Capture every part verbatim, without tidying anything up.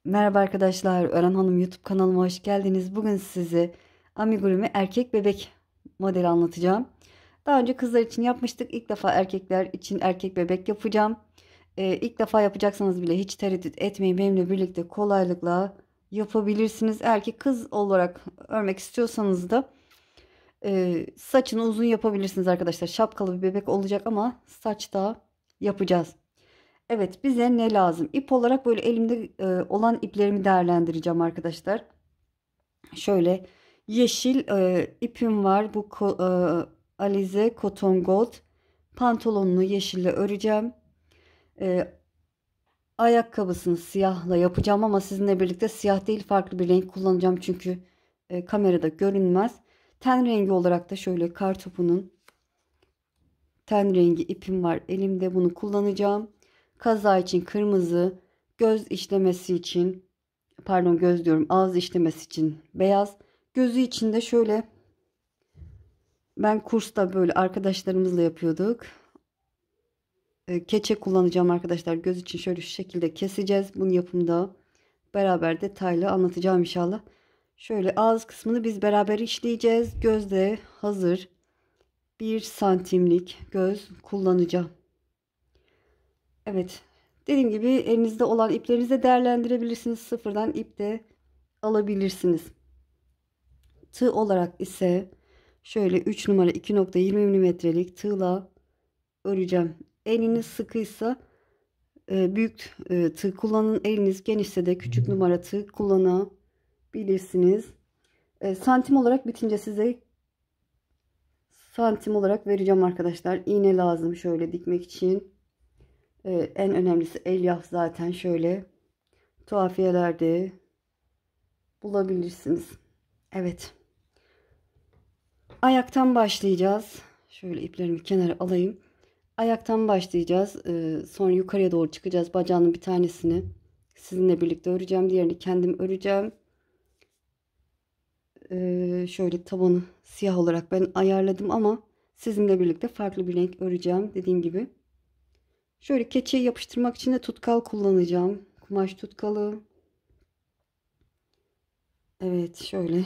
Merhaba arkadaşlar, Ören Hanım YouTube kanalıma hoş geldiniz. Bugün size amigurumi erkek bebek modeli anlatacağım. Daha önce kızlar için yapmıştık. İlk defa erkekler için erkek bebek yapacağım. Ee, ilk defa yapacaksanız bile hiç tereddüt etmeyin. Benimle birlikte kolaylıkla yapabilirsiniz. Eğer ki kız olarak örmek istiyorsanız da e, saçını uzun yapabilirsiniz arkadaşlar. Şapkalı bir bebek olacak ama saçta yapacağız. Evet, bize ne lazım? İp olarak böyle elimde e, olan iplerimi değerlendireceğim arkadaşlar. Şöyle yeşil e, ipim var. Bu ko- e, Alize Cotton Gold. Pantolonunu yeşille öreceğim. E, Ayakkabısını siyahla yapacağım ama sizinle birlikte siyah değil farklı bir renk kullanacağım. Çünkü e, kamerada görünmez. Ten rengi olarak da şöyle kartopunun ten rengi ipim var. Elimde bunu kullanacağım. Kaza için kırmızı, göz işlemesi için, pardon göz diyorum, ağız işlemesi için beyaz. Gözü için de şöyle, ben kursta böyle arkadaşlarımızla yapıyorduk. E, Keçe kullanacağım arkadaşlar. Göz için şöyle şu şekilde keseceğiz. Bunu yapımda beraber detaylı anlatacağım inşallah. Şöyle ağız kısmını biz beraber işleyeceğiz. Gözde hazır bir santimlik göz kullanacağım. Evet. Dediğim gibi elinizde olan iplerinizi de değerlendirebilirsiniz. Sıfırdan ip de alabilirsiniz. Tığ olarak ise şöyle üç numara iki nokta yirmi milimetrelik tığla öreceğim. Eliniz sıkıysa e, büyük e, tığ kullanın. Eliniz genişse de küçük numara tığ kullanabilirsiniz. E, santim olarak bitince size santim olarak vereceğim arkadaşlar. İğne lazım şöyle dikmek için. E, en önemlisi elyaf zaten şöyle tuhafiyelerde bulabilirsiniz. Evet. Ayaktan başlayacağız. Şöyle iplerimi kenara alayım. Ayaktan başlayacağız. Ee, sonra yukarıya doğru çıkacağız. Bacağının bir tanesini sizinle birlikte öreceğim. Diğerini kendim öreceğim. Ee, şöyle tabanı siyah olarak ben ayarladım ama sizinle birlikte farklı bir renk öreceğim. Dediğim gibi. Şöyle keçeyi yapıştırmak için de tutkal kullanacağım. Kumaş tutkalı. Evet şöyle.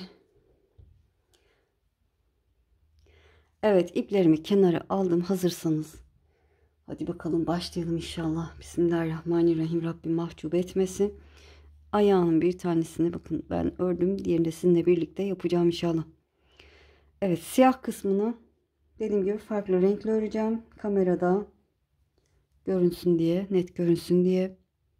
Evet iplerimi kenara aldım hazırsanız. Hadi bakalım başlayalım inşallah. Bismillahirrahmanirrahim. Rabbim mahcup etmesin. Ayağının bir tanesini bakın ben ördüm. Diğerini de sizinle birlikte yapacağım inşallah. Evet siyah kısmını dediğim gibi farklı renkle öreceğim. Kamerada görünsün diye, net görünsün diye.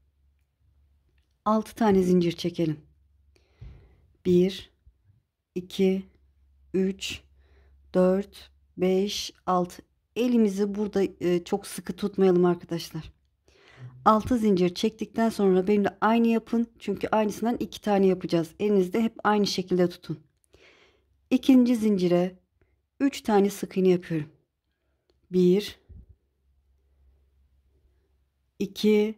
altı tane zincir çekelim. bir, iki, üç, dört, beş, altı. Elimizi burada e, çok sıkı tutmayalım arkadaşlar. altı zincir çektikten sonra benimle aynı yapın. Çünkü aynısından iki tane yapacağız. Elinizde hep aynı şekilde tutun. İkinci zincire üç tane sık iğne yapıyorum. bir, iki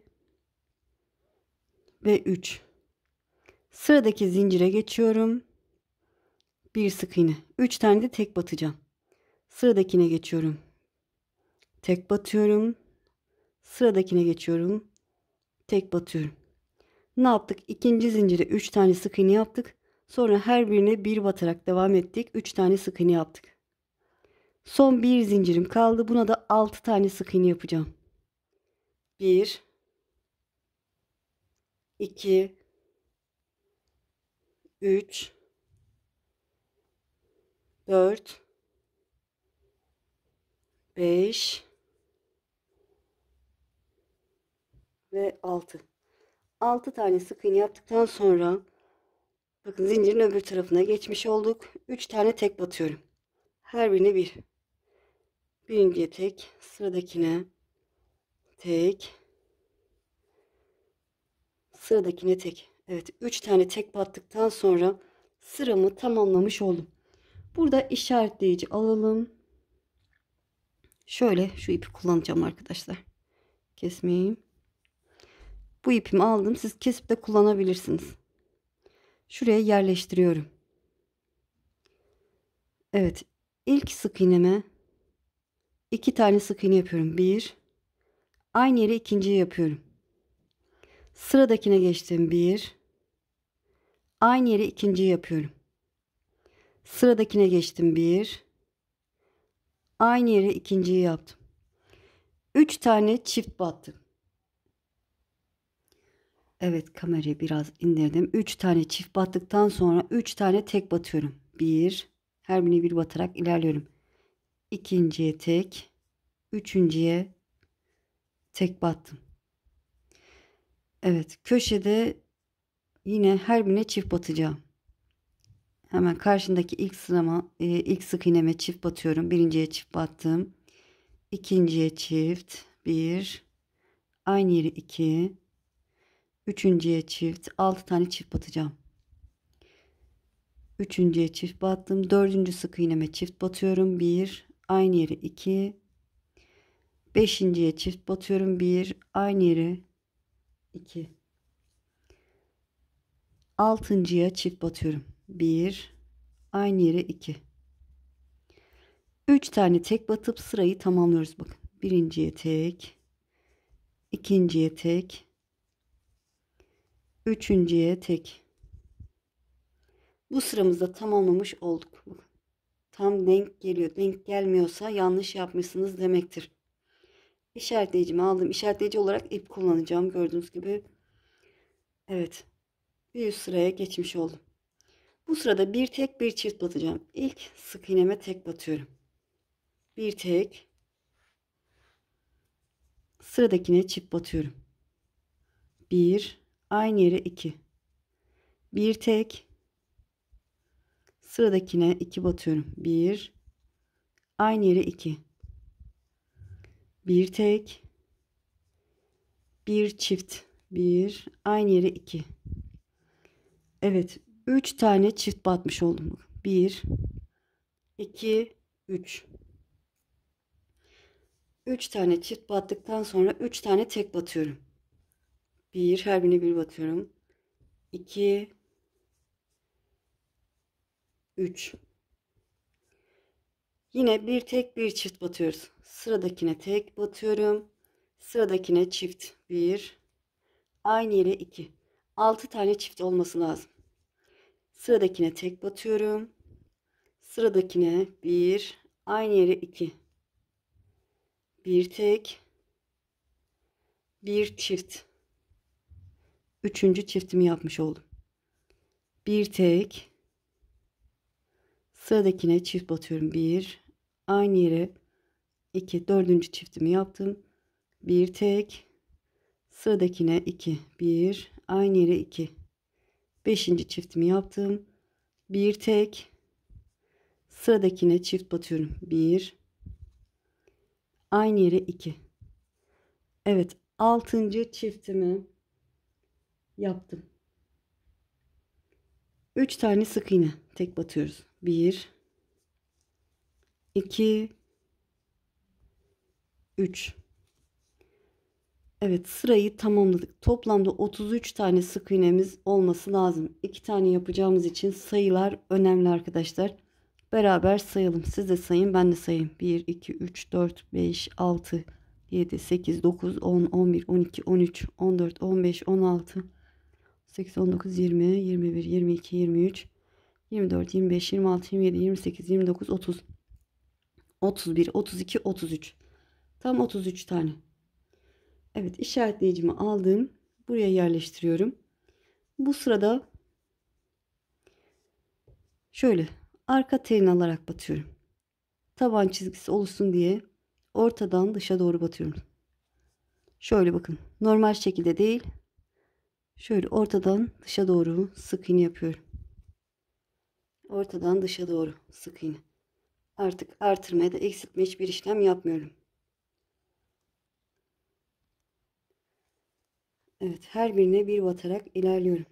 ve üç. Sıradaki zincire geçiyorum. Bir sık iğne. üç tane de tek batacağım. Sıradakine geçiyorum. Tek batıyorum. Sıradakine geçiyorum. Tek batıyorum. Ne yaptık? İkinci zincire üç tane sık iğne yaptık. Sonra her birine bir batarak devam ettik. üç tane sık iğne yaptık. Son bir zincirim kaldı. Buna da altı tane sık iğne yapacağım. bir, iki, üç, dört, beş ve altı. altı tane sık iğne yaptıktan sonra bakın zincirin öbür tarafına geçmiş olduk. üç tane tek batıyorum. Her birine bir. Birinciye tek, sıradakine tek, sıradakine tek. Evet, üç tane tek battıktan sonra sıramı tamamlamış oldum. Burada işaretleyici alalım. Şöyle şu ipi kullanacağım arkadaşlar. Kesmeyeyim. Bu ipimi aldım. Siz kesip de kullanabilirsiniz. Şuraya yerleştiriyorum. Evet, ilk sık iğneme iki tane sık iğne yapıyorum. Bir, aynı yere ikinciyi yapıyorum. Sıradakine geçtim. bir. Aynı yere ikinciyi yapıyorum. Sıradakine geçtim. bir. Aynı yere ikinciyi yaptım. üç tane çift battım. Evet, kamerayı biraz indirdim. üç tane çift battıktan sonra üç tane tek batıyorum. bir. Her birine bir batarak ilerliyorum. İkinciye tek. Üçüncüye tek battım. Evet, köşede yine her birine çift batacağım. Hemen karşındaki ilk sırama, e, ilk sık iğneme çift batıyorum. Birinciye çift battım. İkinciye çift. bir. Aynı yere iki. Üçüncüye çift. altı tane çift batacağım. Üçüncüye çift battım. Dördüncü sık iğneme çift batıyorum. bir. Aynı yere iki. Beşinciye çift batıyorum. bir. Aynı yere iki. Altıncıya çift batıyorum. bir. Aynı yere iki. üç tane tek batıp sırayı tamamlıyoruz. Bakın. Birinciye tek. İkinciye tek. Üçüncüye tek. Bu sıramızda tamamlamış olduk. Bakın. Tam denk geliyor. Denk gelmiyorsa yanlış yapmışsınız demektir. İşaretleyicimi aldım. İşaretleyici olarak ip kullanacağım. Gördüğünüz gibi. Evet. Bir üst sıraya geçmiş oldum. Bu sırada bir tek bir çift batacağım. İlk sık iğneme tek batıyorum. Bir tek. Sıradakine çift batıyorum. bir. Aynı yere iki. Bir tek. Sıradakine iki batıyorum. bir. Aynı yere iki. Bir tek. Bir çift. bir. Aynı yere iki. Evet. üç tane çift batmış oldum. bir. iki. üç. üç tane çift battıktan sonra üç tane tek batıyorum. bir. Her birine bir batıyorum. iki. üç. Yine bir tek bir çift batıyoruz. Sıradakine tek batıyorum. Sıradakine çift. bir. Aynı yere iki. altı tane çift olması lazım. Sıradakine tek batıyorum. Sıradakine bir. Aynı yere iki. Bir tek. Bir çift. Üçüncü çiftimi yapmış oldum. Bir tek. Sıradakine çift batıyorum. bir. Aynı yere iki. Dördüncü çiftimi yaptım. Bir tek. Sıradakine iki. bir. Aynı yere iki. Beşinci çiftimi yaptım. Bir tek. Sıradakine çift batıyorum. bir. Aynı yere iki. Evet. Altıncı çiftimi yaptım. üç tane sık iğne tek batıyoruz. bir. iki. üç. Evet, sırayı tamamladık. Toplamda otuz üç tane sık iğnemiz olması lazım. iki tane yapacağımız için sayılar önemli arkadaşlar. Beraber sayalım. Siz de sayın, ben de sayayım. bir, iki, üç, dört, beş, altı, yedi, sekiz, dokuz, on, on bir, on iki, on üç, on dört, on beş, on altı, on sekiz, on dokuz, yirmi, yirmi bir, yirmi iki, yirmi üç, yirmi dört, yirmi beş, yirmi altı, yirmi yedi, yirmi sekiz, yirmi dokuz, otuz, otuz bir, otuz iki, otuz üç. Tam otuz üç tane. Evet, işaretleyicimi aldım. Buraya yerleştiriyorum. Bu sırada şöyle arka teğen alarak batıyorum. Taban çizgisi oluşsun diye ortadan dışa doğru batıyorum. Şöyle bakın. Normal şekilde değil. Şöyle ortadan dışa doğru sık iğne yapıyorum. Ortadan dışa doğru sık iğne. Artık artırmaya da eksiltme hiçbir işlem yapmıyorum. Evet, her birine bir batarak ilerliyorum.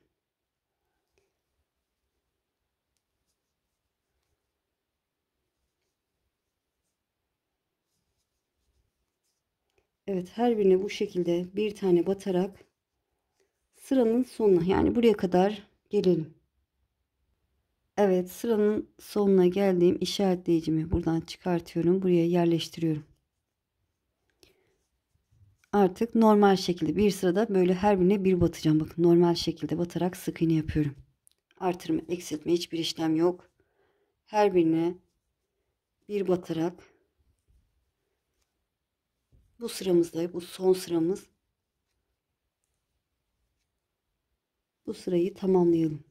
Evet, her birine bu şekilde bir tane batarak sıranın sonuna, yani buraya kadar gelelim. Evet, sıranın sonuna geldiğim işaretleyicimi buradan çıkartıyorum. Buraya yerleştiriyorum. Artık normal şekilde bir sırada böyle her birine bir batacağım. Bakın normal şekilde batarak sık iğne yapıyorum. Artırma, eksiltme hiçbir işlem yok. Her birine bir batarak bu sıramızda, bu son sıramız, bu sırayı tamamlayalım.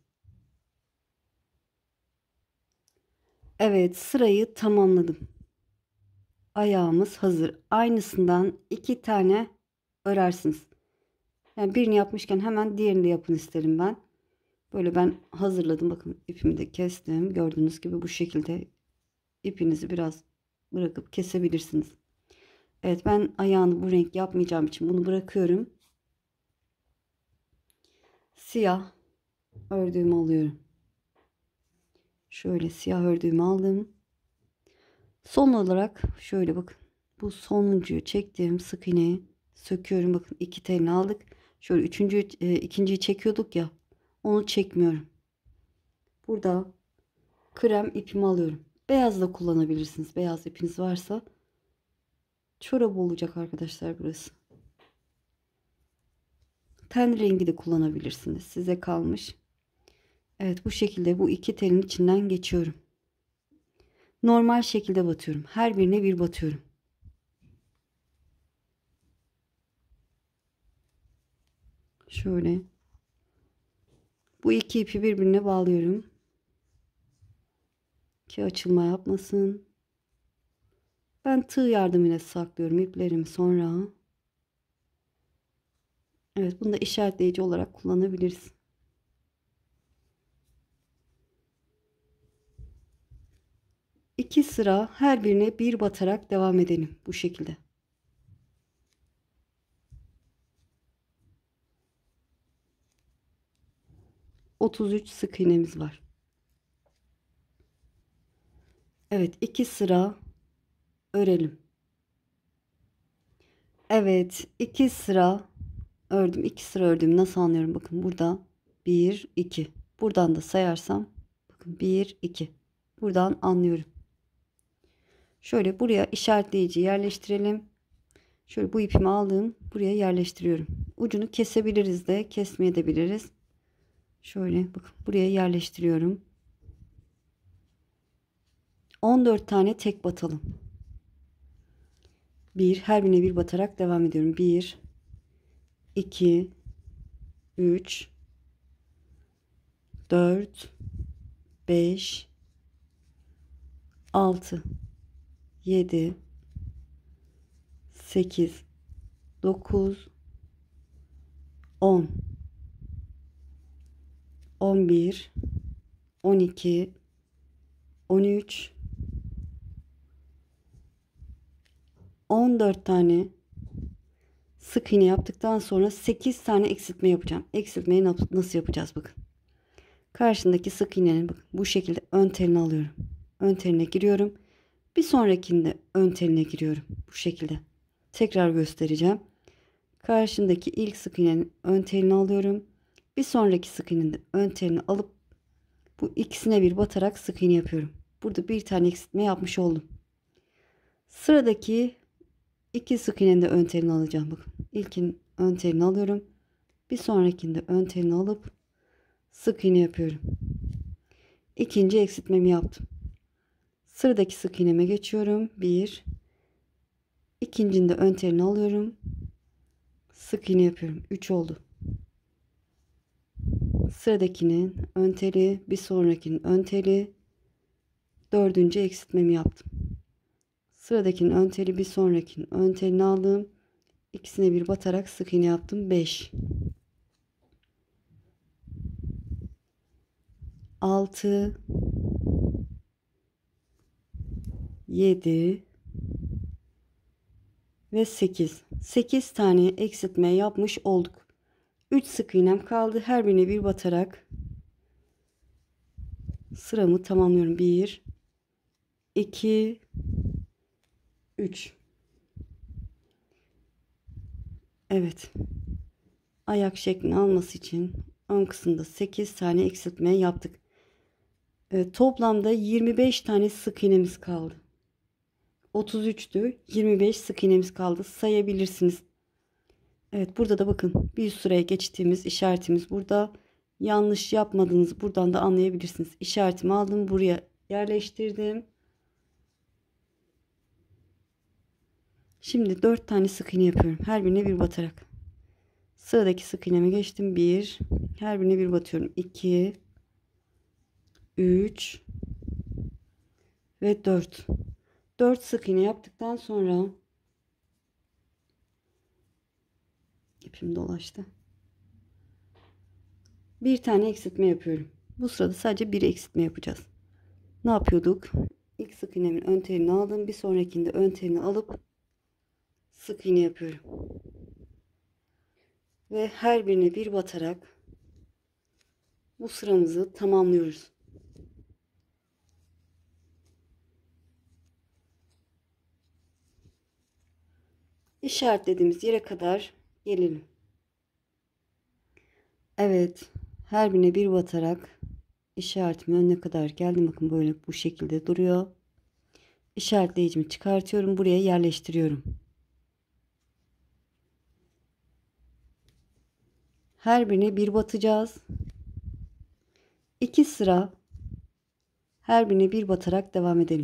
Evet, sırayı tamamladım. Ayağımız hazır. Aynısından iki tane örersiniz. Yani birini yapmışken hemen diğerini de yapın isterim ben. Böyle ben hazırladım. Bakın ipimi de kestim. Gördüğünüz gibi bu şekilde ipinizi biraz bırakıp kesebilirsiniz. Evet, ben ayağını bu renk yapmayacağım için bunu bırakıyorum. Siyah ördüğümü alıyorum. Şöyle siyah ördüğümü aldım. Son olarak şöyle bakın. Bu sonuncuyu çektiğim sık iğneyi söküyorum. Bakın iki telini aldık. Şöyle üçüncü, e, ikinciyi çekiyorduk ya. Onu çekmiyorum. Burada krem ipimi alıyorum. Beyaz da kullanabilirsiniz. Beyaz ipiniz varsa. Çorap olacak arkadaşlar burası. Ten rengi de kullanabilirsiniz. Size kalmış. Evet, bu şekilde bu iki telin içinden geçiyorum. Normal şekilde batıyorum. Her birine bir batıyorum. Şöyle. Bu iki ipi birbirine bağlıyorum. Ki açılma yapmasın. Ben tığ yardımıyla saklıyorum iplerimi sonra. Evet, bunu da işaretleyici olarak kullanabiliriz. İki sıra her birine bir batarak devam edelim bu şekilde. otuz üç sık iğnemiz var. Evet, iki sıra örelim. Evet, iki sıra ördüm. iki sıra ördüm. Nasıl anlıyorum? Bakın burada bir, iki. Buradan da sayarsam bakın bir, iki. Buradan anlıyorum. Şöyle buraya işaretleyici yerleştirelim. Şöyle bu ipimi aldım. Buraya yerleştiriyorum. Ucunu kesebiliriz de kesmeyebiliriz. Şöyle bakın buraya yerleştiriyorum. on dört tane tek batalım. bir, her birine bir batarak devam ediyorum. bir, iki, üç, dört, beş, altı, yedi, sekiz, dokuz, on, on bir, on iki, on üç, on dört tane sık iğne yaptıktan sonra sekiz tane eksiltme yapacağım. Eksiltmeyi nasıl yapacağız bakın. Karşındaki sık iğnenin bakın bu şekilde ön telini alıyorum. Ön teline giriyorum. Bir sonrakinde ön teline giriyorum. Bu şekilde. Tekrar göstereceğim. Karşındaki ilk sık iğnenin ön telini alıyorum. Bir sonraki sık iğnenin de ön telini alıp bu ikisine bir batarak sık iğne yapıyorum. Burada bir tane eksiltme yapmış oldum. Sıradaki iki sık iğnenin de ön telini alacağım. Bakın. İlkin ön telini alıyorum. Bir sonrakinde ön telini alıp sık iğne yapıyorum. İkinci eksiltmemi yaptım. Sıradaki sık iğneme geçiyorum. Bir. İkincinde ön telini alıyorum. Sık iğne yapıyorum. üç oldu. Sıradakinin ön teli, bir sonrakinin ön teli. Dördüncü eksiltmemi yaptım. Sıradakinin ön teli, bir sonrakinin ön telini aldım. İkisine bir batarak sık iğne yaptım. beş. altı. yedi ve sekiz. sekiz tane eksiltme yapmış olduk. üç sık iğnem kaldı. Her birine bir batarak sıramı tamamlıyorum. bir, iki, üç. Evet. Ayak şeklini alması için ön kısımda sekiz tane eksiltme yaptık. E, toplamda yirmi beş tane sık iğnemiz kaldı. otuz üçtü. yirmi beş sık iğnemiz kaldı. Sayabilirsiniz. Evet, burada da bakın bir üst sıraya geçtiğimiz işaretimiz burada. Yanlış yapmadığınızı buradan da anlayabilirsiniz. İşaretimi aldım, buraya yerleştirdim. Şimdi dört tane sık iğne yapıyorum. Her birine bir batarak. Sıradaki sık iğneme geçtim. bir. Her birine bir batıyorum. iki. üç. Ve dört. dört sık iğne yaptıktan sonra ipim dolaştı. Bir tane eksiltme yapıyorum. Bu sırada sadece bir eksiltme yapacağız. Ne yapıyorduk? İlk sık iğnemin ön telini aldım. Bir sonrakinde ön telini alıp sık iğne yapıyorum. Ve her birine bir batarak bu sıramızı tamamlıyoruz. İşaretlediğimiz yere kadar gelelim. Evet, her birine bir batarak işaretimin önüne kadar geldim. Bakın böyle bu şekilde duruyor. İşaretleyicimi çıkartıyorum, buraya yerleştiriyorum. Her birine bir batacağız. İki sıra her birine bir batarak devam edelim.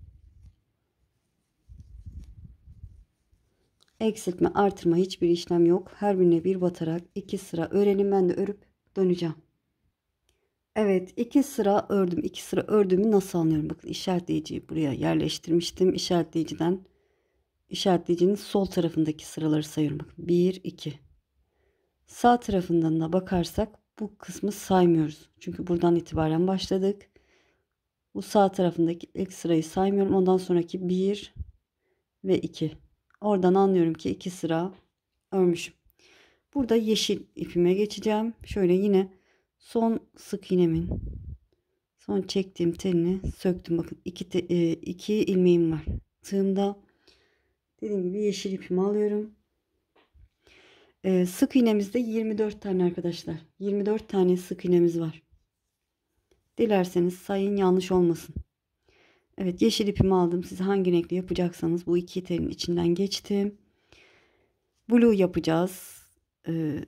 Eksiltme, artırma hiçbir işlem yok. Her birine bir batarak iki sıra örelim. Ben de örüp döneceğim. Evet, iki sıra ördüm. iki sıra ördüğümü nasıl anlıyorum? Bakın işaretleyiciyi buraya yerleştirmiştim. İşaretleyiciden işaretleyicinin sol tarafındaki sıraları sayıyorum. Bakın bir, iki. Sağ tarafından da bakarsak bu kısmı saymıyoruz. Çünkü buradan itibaren başladık. Bu sağ tarafındaki ilk sırayı saymıyorum. Ondan sonraki bir ve iki. Oradan anlıyorum ki iki sıra örmüşüm. Burada yeşil ipime geçeceğim. Şöyle yine son sık iğnemin son çektiğim telini söktüm. Bakın iki, te, e, iki ilmeğim var. Tığımda dediğim gibi yeşil ipimi alıyorum. E, sık iğnemizde yirmi dört tane arkadaşlar. yirmi dört tane sık iğnemiz var. Dilerseniz sayın, yanlış olmasın. Evet, yeşil ipimi aldım. Siz hangi renkli yapacaksanız bu iki telin içinden geçtim. Blue yapacağız. Ee,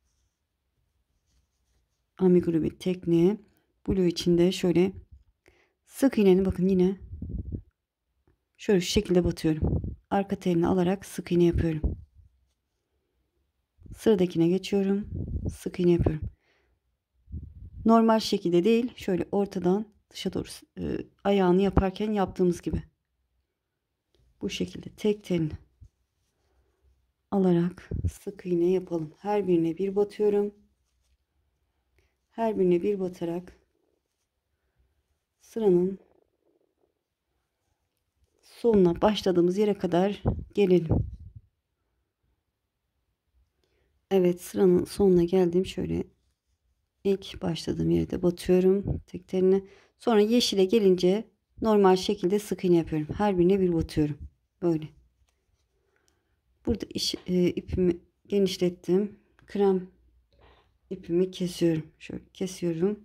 amigurumi tekniği. Blue içinde şöyle sık iğneni bakın yine şöyle şu şekilde batıyorum. Arka telini alarak sık iğne yapıyorum. Sıradakine geçiyorum. Sık iğne yapıyorum. Normal şekilde değil, şöyle ortadan dışa doğru e, ayağını yaparken yaptığımız gibi. Bu şekilde tek telini alarak sık iğne yapalım. Her birine bir batıyorum. Her birine bir batarak sıranın sonuna başladığımız yere kadar gelelim. Evet, sıranın sonuna geldim. Şöyle ilk başladığım yerde batıyorum tek teline. Sonra yeşile gelince normal şekilde sık iğne yapıyorum. Her birine bir batıyorum. Böyle. Burada iş, e, ipimi genişlettim. Krem ipimi kesiyorum. Şöyle kesiyorum.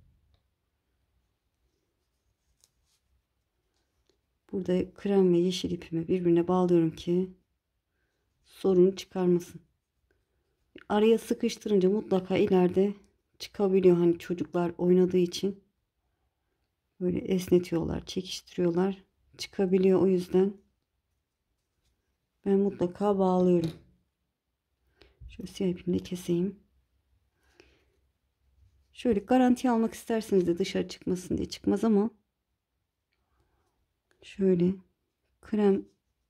Burada krem ve yeşil ipimi birbirine bağlıyorum ki sorun çıkarmasın. Araya sıkıştırınca mutlaka ileride çıkabiliyor. Hani çocuklar oynadığı için böyle esnetiyorlar, çekiştiriyorlar. Çıkabiliyor, o yüzden ben mutlaka bağlıyorum. Şöyle siyah ipimle keseyim. Şöyle garanti almak isterseniz de dışarı çıkmasın diye çıkmaz ama şöyle krem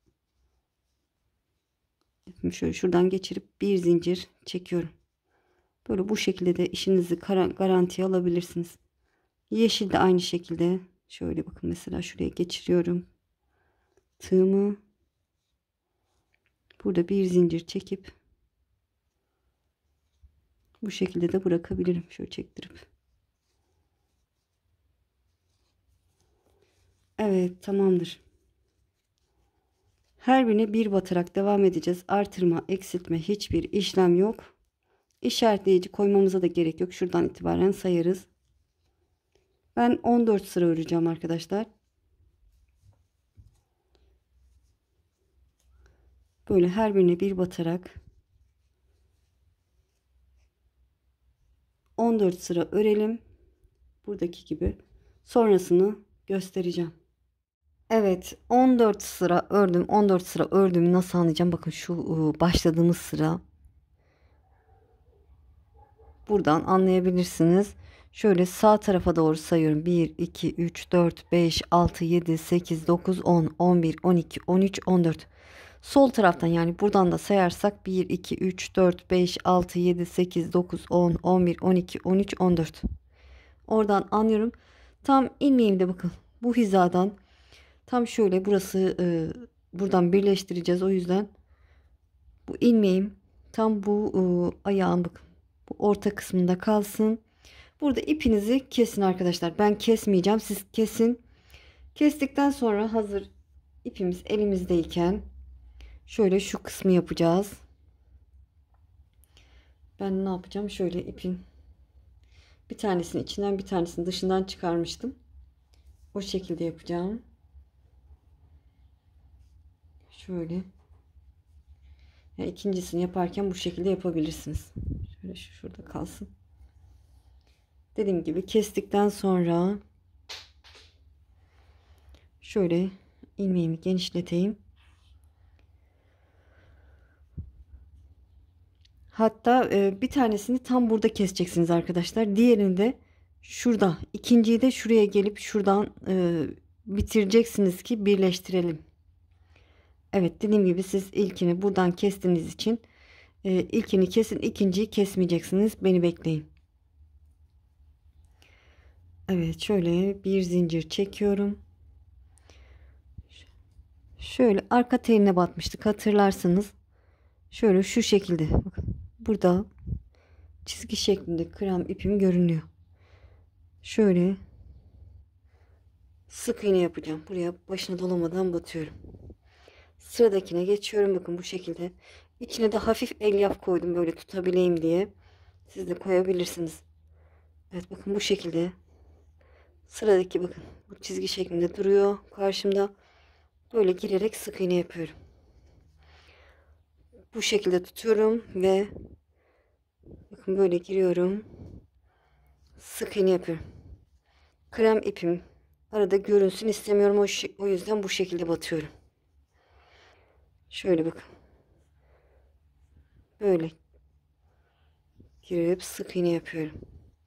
ipimi şöyle şuradan geçirip bir zincir çekiyorum. Böyle bu şekilde de işinizi garantiye alabilirsiniz. Yeşil de aynı şekilde. Şöyle bakın, mesela şuraya geçiriyorum tığımı. Burada bir zincir çekip bu şekilde de bırakabilirim. Şöyle çektirip. Evet, tamamdır. Her birine bir batarak devam edeceğiz. Artırma, eksiltme hiçbir işlem yok. İşaretleyici koymamıza da gerek yok. Şuradan itibaren sayarız. Ben on dört sıra öreceğim arkadaşlar. Böyle her birine bir batarak on dört sıra örelim. Buradaki gibi. Sonrasını göstereceğim. Evet, on dört sıra ördüm. on dört sıra ördüğümü nasıl anlayacağım? Bakın şu ıı, başladığımız sıra. Buradan anlayabilirsiniz. Şöyle sağ tarafa doğru sayıyorum. bir, iki, üç, dört, beş, altı, yedi, sekiz, dokuz, on, on bir, on iki, on üç, on dört. Sol taraftan yani buradan da sayarsak bir, iki, üç, dört, beş, altı, yedi, sekiz, dokuz, on, on bir, on iki, on üç, on dört. Oradan anlıyorum. Tam ilmeğimde bakın bu hizadan tam şöyle burası e, buradan birleştireceğiz. O yüzden bu ilmeğim tam bu e, ayağın bakın bu orta kısmında kalsın. Burada ipinizi kesin arkadaşlar. Ben kesmeyeceğim. Siz kesin. Kestikten sonra hazır ipimiz elimizdeyken şöyle şu kısmı yapacağız. Ben ne yapacağım? Şöyle ipin bir tanesini içinden bir tanesini dışından çıkarmıştım. O şekilde yapacağım. Şöyle. Yani ikincisini yaparken bu şekilde yapabilirsiniz. Şöyle şu şurada kalsın. Dediğim gibi kestikten sonra şöyle ilmeğimi genişleteyim. Hatta e, bir tanesini tam burada keseceksiniz arkadaşlar. Diğerini de şurada. İkinciyi de şuraya gelip şuradan e, bitireceksiniz ki birleştirelim. Evet, dediğim gibi siz ilkini buradan kestiğiniz için e, ilkini kesin, ikinciyi kesmeyeceksiniz. Beni bekleyin. Evet, şöyle bir zincir çekiyorum. Şöyle arka teline batmıştık hatırlarsanız. Şöyle şu şekilde. Bakın, burada çizgi şeklinde krem ipim görünüyor. Şöyle sık iğne yapacağım. Buraya başına dolamadan batıyorum. Sıradakine geçiyorum. Bakın bu şekilde. İçine de hafif elyaf koydum böyle tutabileyim diye. Siz de koyabilirsiniz. Evet, bakın bu şekilde. Sıradaki bakın bu çizgi şeklinde duruyor karşımda. Böyle girerek sık iğne yapıyorum. Bu şekilde tutuyorum ve bakın böyle giriyorum. Sık iğne yapıyorum. Krem ipim arada görünsün istemiyorum. O, o yüzden bu şekilde batıyorum. Şöyle bakın. Böyle girip sık iğne yapıyorum.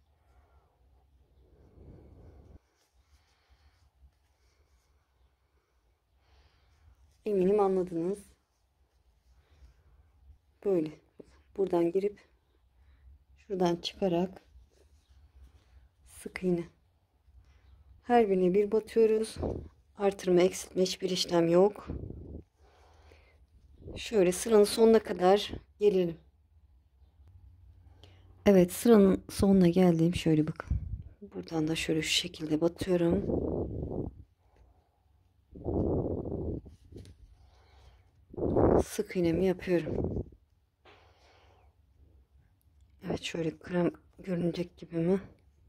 Eminim anladınız. Böyle buradan girip şuradan çıkarak sık iğne. Her birine bir batıyoruz. Artırma, eksiltme hiçbir işlem yok. Şöyle sıranın sonuna kadar gelelim. Evet, sıranın sonuna geldim. Şöyle bakın. Buradan da şöyle şu şekilde batıyorum. Sık iğnemi yapıyorum. Evet, şöyle krem görünecek gibi mi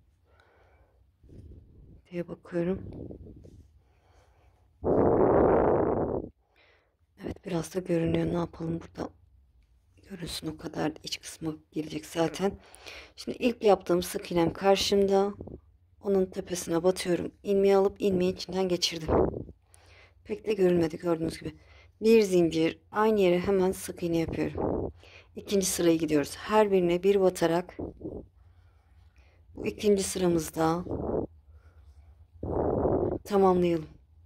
diye bakıyorum. Evet, biraz da görünüyor. Ne yapalım, burada görünsün, o kadar iç kısmı gelecek zaten. Şimdi ilk yaptığım sık iğnem karşımda. Onun tepesine batıyorum. İlmeği alıp ilmeği içinden geçirdim. Pek de görünmedi gördüğünüz gibi. Bir zincir aynı yere hemen sık iğne yapıyorum. İkinci sıraya gidiyoruz. Her birine bir batarak bu ikinci sıramızda tamamlayalım.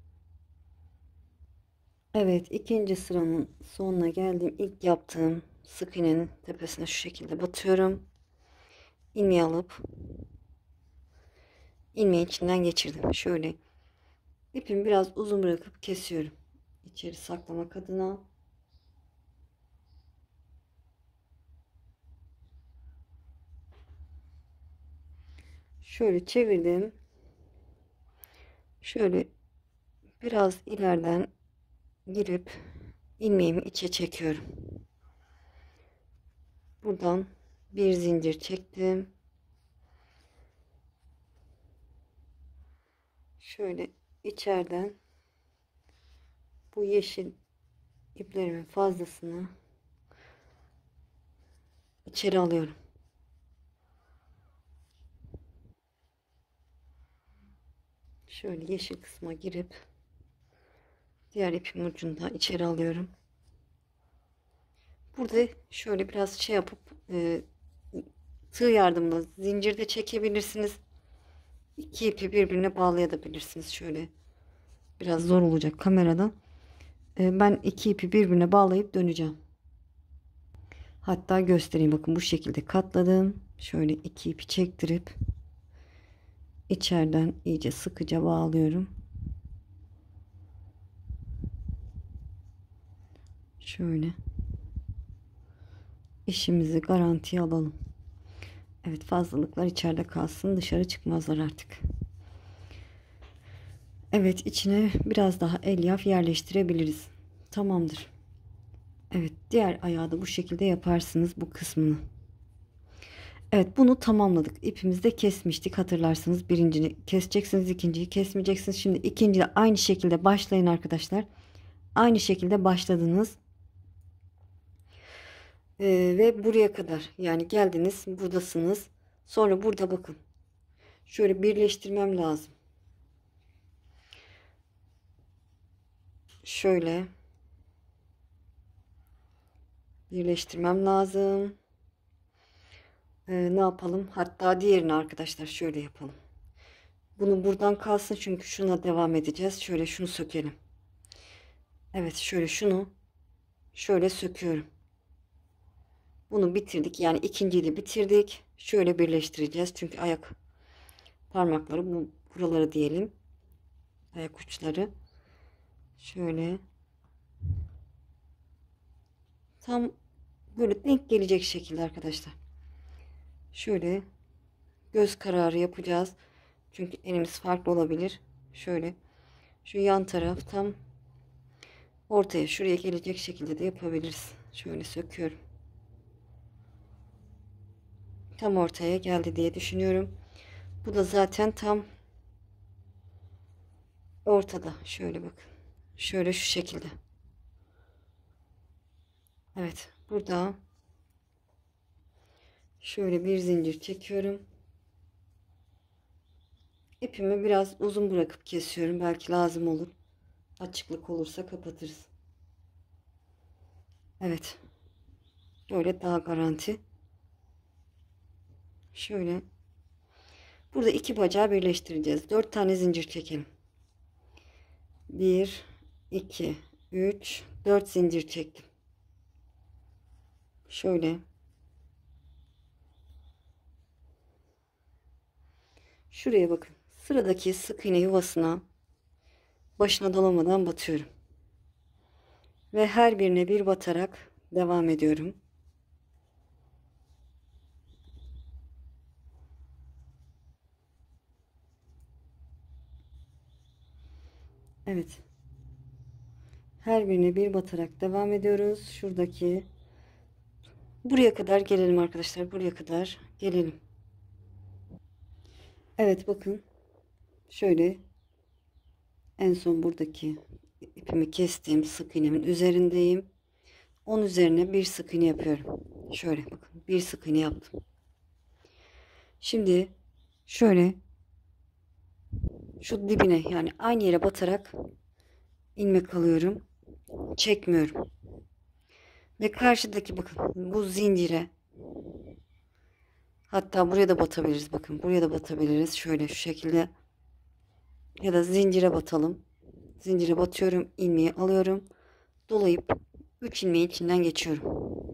Evet, ikinci sıranın sonuna geldim. İlk yaptığım sık iğnenin tepesine şu şekilde batıyorum. İlmeği alıp ilmeği içinden geçirdim. Şöyle ipimi biraz uzun bırakıp kesiyorum. İçeri saklamak adına. Şöyle çevirdim. Şöyle biraz ileriden girip ilmeğimi içe çekiyorum. Buradan bir zincir çektim. Şöyle içeriden bu yeşil iplerimin fazlasını içeri alıyorum. Şöyle yeşil kısma girip diğer ipim ucundan içeri alıyorum. Burada şöyle biraz şey yapıp e, tığ yardımıyla zincirde çekebilirsiniz. İki ipi birbirine bağlayabilirsiniz. Şöyle biraz zor olacak kameradan. E, ben iki ipi birbirine bağlayıp döneceğim. Hatta göstereyim, bakın bu şekilde katladım. Şöyle iki ipi çektirip içeriden iyice sıkıca bağlıyorum. Şöyle işimizi garantiye alalım. Evet, fazlalıklar içeride kalsın, dışarı çıkmazlar artık. Evet, içine biraz daha elyaf yerleştirebiliriz. Tamamdır. Evet, diğer ayağı da bu şekilde yaparsınız bu kısmını. Evet, bunu tamamladık. İpimizi de kesmiştik, hatırlarsanız birincini keseceksiniz, ikinciyi kesmeyeceksiniz. Şimdi ikinciyi de aynı şekilde başlayın arkadaşlar. Aynı şekilde başladınız. Ee, ve buraya kadar, yani geldiniz, buradasınız. Sonra burada bakın. Şöyle birleştirmem lazım. Şöyle birleştirmem lazım. Ee, ne yapalım? Hatta diğerini arkadaşlar şöyle yapalım. Bunu buradan kalsın çünkü şuna devam edeceğiz. Şöyle şunu sökelim. Evet, şöyle şunu şöyle söküyorum. Bunu bitirdik. Yani ikinciyi de bitirdik. Şöyle birleştireceğiz. Çünkü ayak parmakları bu buraları diyelim. Ayak uçları. Şöyle tam böyle denk gelecek şekilde arkadaşlar. Şöyle göz kararı yapacağız. Çünkü elimiz farklı olabilir. Şöyle şu yan taraf tam ortaya, şuraya gelecek şekilde de yapabiliriz. Şöyle söküyorum. Tam ortaya geldi diye düşünüyorum. Bu da zaten tam ortada. Şöyle bakın. Şöyle şu şekilde. Evet. Burada şöyle bir zincir çekiyorum. İpimi biraz uzun bırakıp kesiyorum. Belki lazım olur. Açıklık olursa kapatırız. Evet. Böyle daha garanti. Şöyle. Burada iki bacağı birleştireceğiz. Dört tane zincir çekelim. Bir, iki, üç, dört zincir çektim. Şöyle. Şuraya bakın. Sıradaki sık iğne yuvasına başına dolamadan batıyorum. Ve her birine bir batarak devam ediyorum. Evet. Her birine bir batarak devam ediyoruz. Şuradaki buraya kadar gelelim arkadaşlar. Buraya kadar gelelim. Evet, bakın. Şöyle en son buradaki ipimi kestiğim sık iğnemin üzerindeyim. Onun üzerine bir sık iğne yapıyorum. Şöyle bakın, bir sık iğne yaptım. Şimdi şöyle şu dibine, yani aynı yere batarak ilmek alıyorum. Çekmiyorum. Ve karşıdaki bakın bu zincire, hatta buraya da batabiliriz. Bakın buraya da batabiliriz. Şöyle şu şekilde, ya da zincire batalım. Zincire batıyorum. İlmeği alıyorum. Dolayıp üç ilmeği içinden geçiyorum.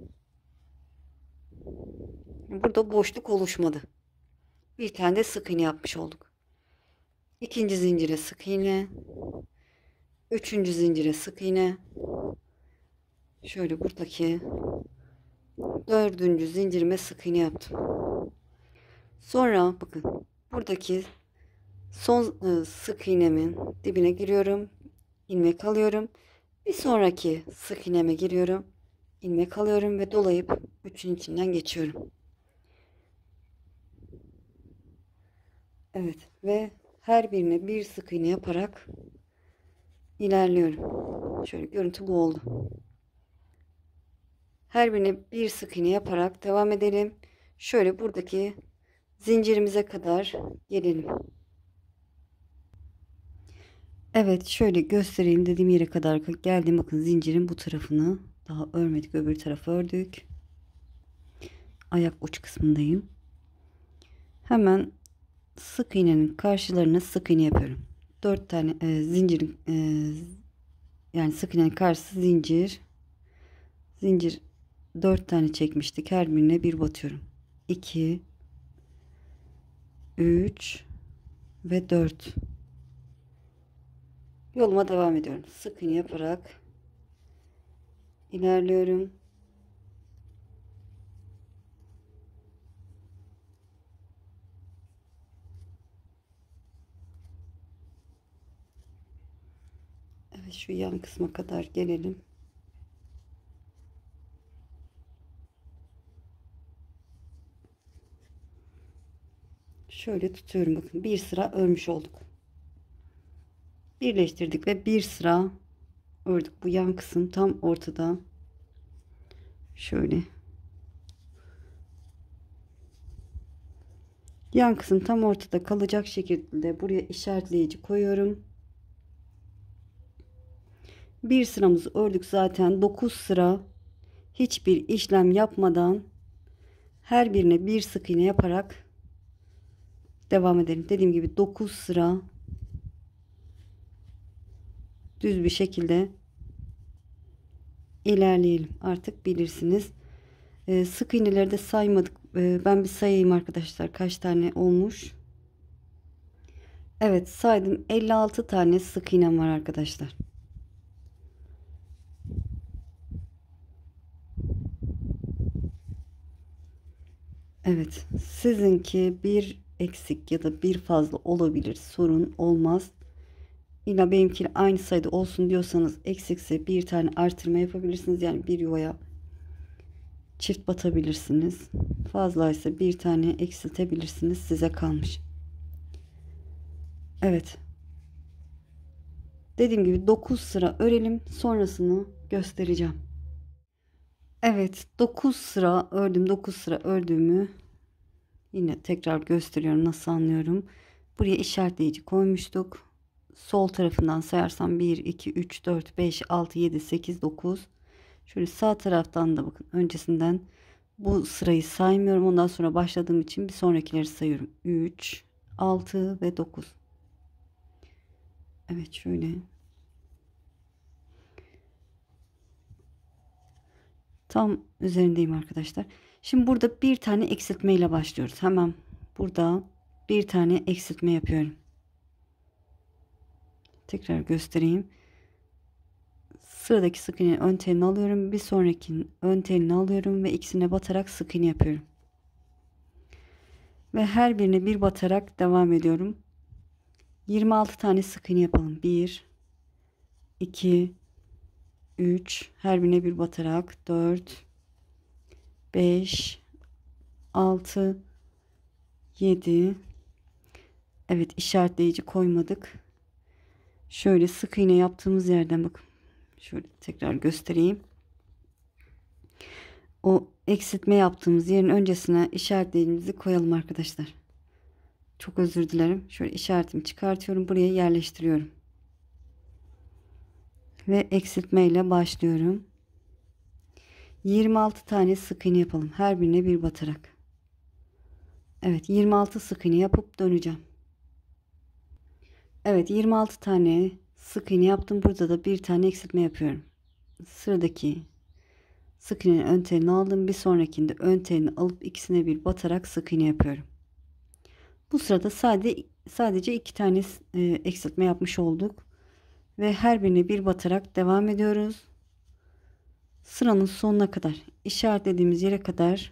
Burada boşluk oluşmadı. Bir tane de sık iğne yapmış olduk. İkinci zincire sık iğne. Üçüncü zincire sık iğne. Şöyle buradaki dördüncü zincirime sık iğne yaptım. Sonra bakın buradaki son sık iğnemin dibine giriyorum. İlmek alıyorum. Bir sonraki sık iğneme giriyorum. İlmek alıyorum ve dolayıp üçün içinden geçiyorum. Evet, ve her birine bir sık iğne yaparak ilerliyorum. Şöyle görüntü bu oldu. Her birine bir sık iğne yaparak devam edelim. Şöyle buradaki zincirimize kadar gelelim. Evet, şöyle göstereyim, dediğim yere kadar geldim. Bakın zincirin bu tarafını daha örmedik, öbür tarafı ördük. Ayak uç kısmındayım. Hemen sık iğnenin karşılarına sık iğne yapıyorum. Dört tane e, zincirin e, yani sık iğnenin karşısı zincir. Zincir dört tane çekmiştik. Her birine bir batıyorum. iki, üç ve dört. Yoluma devam ediyorum. Sık iğne yaparak ilerliyorum. Evet, şu yan kısma kadar gelelim. Şöyle tutuyorum, bakın bir sıra örmüş olduk. Birleştirdik ve bir sıra ördük. Bu yan kısım tam ortada. Şöyle. Yan kısım tam ortada kalacak şekilde buraya işaretleyici koyuyorum. Bir sıramızı ördük zaten. dokuz sıra hiçbir işlem yapmadan her birine bir sık iğne yaparak devam edelim. Dediğim gibi dokuz sıra düz bir şekilde ilerleyelim. Artık bilirsiniz. Ee, sık iğneleri de saymadık. Ee, ben bir sayayım arkadaşlar, kaç tane olmuş. Evet, saydım. elli altı tane sık iğnem var arkadaşlar. Evet, sizinki bir eksik ya da bir fazla olabilir. Sorun olmaz. İlla benimki aynı sayıda olsun diyorsanız eksikse bir tane artırma yapabilirsiniz. Yani bir yuvaya çift batabilirsiniz. Fazlaysa bir tane eksiltebilirsiniz. Size kalmış. Evet. Dediğim gibi dokuz sıra örelim. Sonrasını göstereceğim. Evet, dokuz sıra ördüm. dokuz sıra ördüğümü yine tekrar gösteriyorum, nasıl anlıyorum. Buraya işaretleyici koymuştuk. Sol tarafından sayarsam bir, iki, üç, dört, beş, altı, yedi, sekiz, dokuz. Şöyle sağ taraftan da bakın, öncesinden bu sırayı saymıyorum. Ondan sonra başladığım için bir sonrakileri sayıyorum. üç, altı ve dokuz. Evet, şöyle. Tam üzerindeyim arkadaşlar. Şimdi burada bir tane eksiltme ile başlıyoruz. Hemen burada bir tane eksiltme yapıyorum. Tekrar göstereyim. Sıradaki sık iğnenin ön telini alıyorum. Bir sonrakinin ön telini alıyorum ve ikisine batarak sık iğne yapıyorum. Ve her birine bir batarak devam ediyorum. yirmi altı tane sık iğne yapalım. bir, iki, üç, her birine bir batarak dört, beş, altı, yedi. Evet, işaretleyici koymadık. Şöyle sık iğne yaptığımız yerden bakın. Şöyle tekrar göstereyim. O eksiltme yaptığımız yerin öncesine işaretleyicimizi koyalım arkadaşlar. Çok özür dilerim. Şöyle işaretimi çıkartıyorum. Buraya yerleştiriyorum. Ve eksiltme ile başlıyorum. yirmi altı tane sık iğne yapalım. Her birine bir batarak. Evet, yirmi altı sık iğne yapıp döneceğim. Evet, yirmi altı tane sık iğne yaptım. Burada da bir tane eksiltme yapıyorum. Sıradaki sık iğnenin ön telini aldım. Bir sonrakinde ön telini alıp ikisine bir batarak sık iğne yapıyorum. Bu sırada sadece sadece iki tane e, eksiltme yapmış olduk ve her birine bir batarak devam ediyoruz. Sıranın sonuna kadar, işaretlediğimiz yere kadar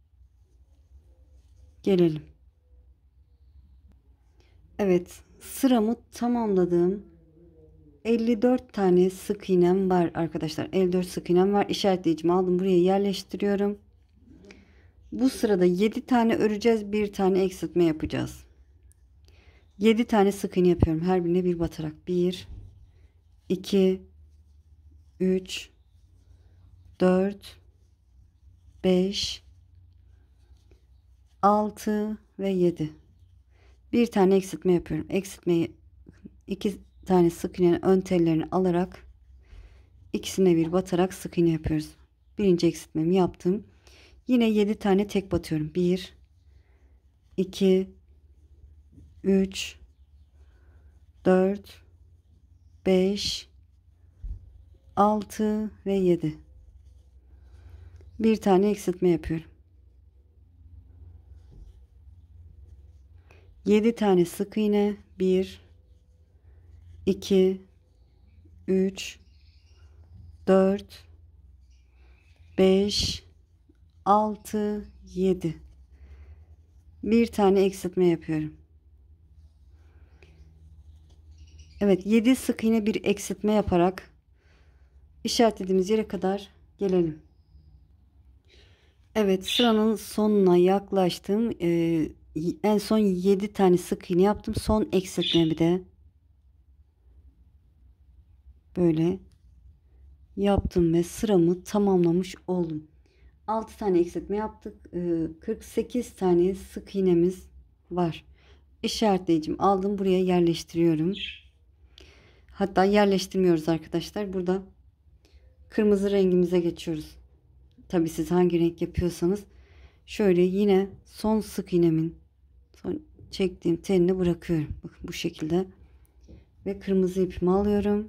gelelim. Evet, sıramı tamamladım. elli dört tane sık iğnem var arkadaşlar. elli dört sık iğnem var. İşaretleyicimi aldım. Buraya yerleştiriyorum. Bu sırada yedi tane öreceğiz. Bir tane eksiltme yapacağız. yedi tane sık iğne yapıyorum. Her birine bir batarak. bir, iki, üç, dört, beş, altı ve yedi. Bir tane eksiltme yapıyorum. Eksiltmeyi iki tane sık iğnenin ön tellerini alarak ikisine bir batarak sık iğne yapıyoruz. Birinci eksiltmemi yaptım. Yine yedi tane tek batıyorum. bir iki üç dört beş altı ve yedi. Bir tane eksiltme yapıyorum. yedi tane sık iğne. bir iki üç dört beş altı yedi. Bir tane eksiltme yapıyorum. Evet, yedi sık iğne bir eksiltme yaparak işaretlediğimiz yere kadar gelelim. Evet, sıranın sonuna yaklaştım. Ee, en son yedi tane sık iğne yaptım. Son eksiltmemi de böyle yaptım ve sıramı tamamlamış oldum. altı tane eksiltme yaptık. Ee, kırk sekiz tane sık iğnemiz var. İşaretleyicim aldım, buraya yerleştiriyorum. Hatta yerleştirmiyoruz arkadaşlar. Burada kırmızı rengimize geçiyoruz. Tabii siz hangi renk yapıyorsanız. Şöyle yine son sık iğnemin son çektiğim telini bırakıyorum. Bakın bu şekilde. Ve kırmızı ipimi alıyorum.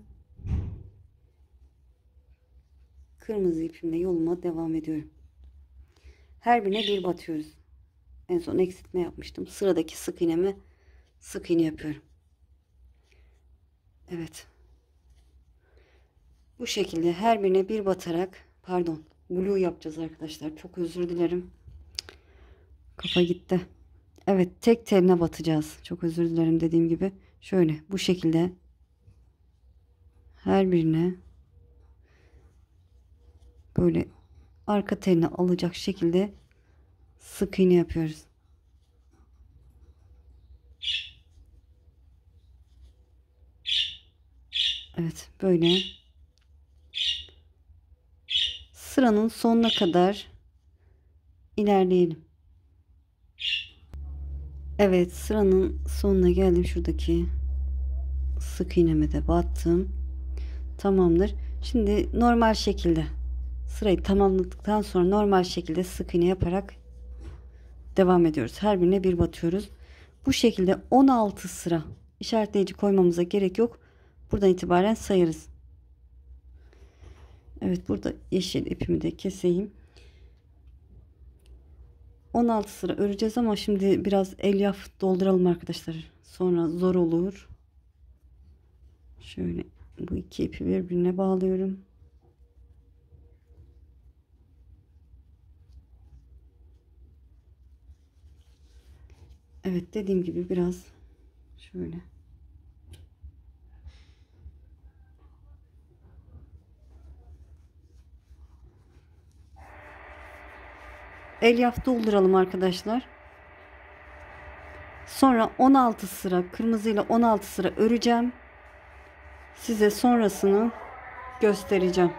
Kırmızı ipimle yoluma devam ediyorum. Her birine bir batıyoruz. En son eksiltme yapmıştım. Sıradaki sık iğnemi sık iğne yapıyorum. Evet. Bu şekilde her birine bir batarak, pardon, blue yapacağız arkadaşlar. Çok özür dilerim. Kafa gitti. Evet, tek teline batacağız. Çok özür dilerim, dediğim gibi. Şöyle bu şekilde her birine böyle arka teline alacak şekilde sık iğne yapıyoruz. Evet, böyle sıranın sonuna kadar ilerleyelim. Evet, sıranın sonuna geldim. Şuradaki sık iğneme de battım. Tamamdır. Şimdi normal şekilde sırayı tamamladıktan sonra normal şekilde sık iğne yaparak devam ediyoruz. Her birine bir batıyoruz. Bu şekilde on altı sıra, işaretleyici koymamıza gerek yok. Buradan itibaren sayarız. Evet, burada yeşil ipimi de keseyim. on altı sıra öreceğiz ama şimdi biraz elyaf dolduralım arkadaşlar. Sonra zor olur. Şöyle bu iki ipi birbirine bağlıyorum. Evet, dediğim gibi biraz şöyle. Elyaf dolduralım arkadaşlar. Sonra on altı sıra kırmızıyla on altı sıra öreceğim. Size sonrasını göstereceğim.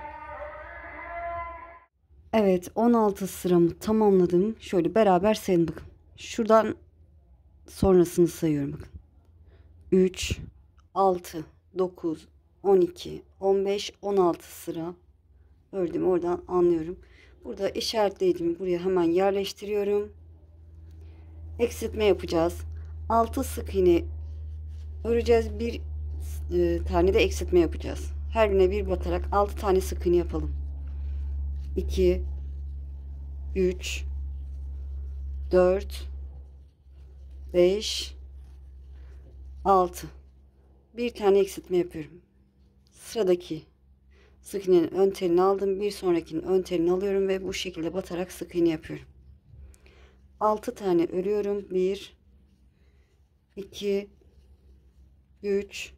Evet, on altı sıramı tamamladım. Şöyle beraber sayın bakın. Şuradan sonrasını sayıyorum bakın. üç, altı, dokuz, on iki, on beş, on altı sıra ördüm. Oradan anlıyorum. Burada işaretleyicimi buraya hemen yerleştiriyorum. Eksiltme yapacağız. altı sık iğne öreceğiz. Bir e, tane de eksiltme yapacağız. Her birine bir batarak altı tane sık iğne yapalım. iki, üç, dört, beş, altı. Bir tane eksiltme yapıyorum. Sıradaki sık iğnenin ön telini aldım. Bir sonrakinin ön telini alıyorum ve bu şekilde batarak sık iğne yapıyorum. altı tane örüyorum. bir, iki, üç,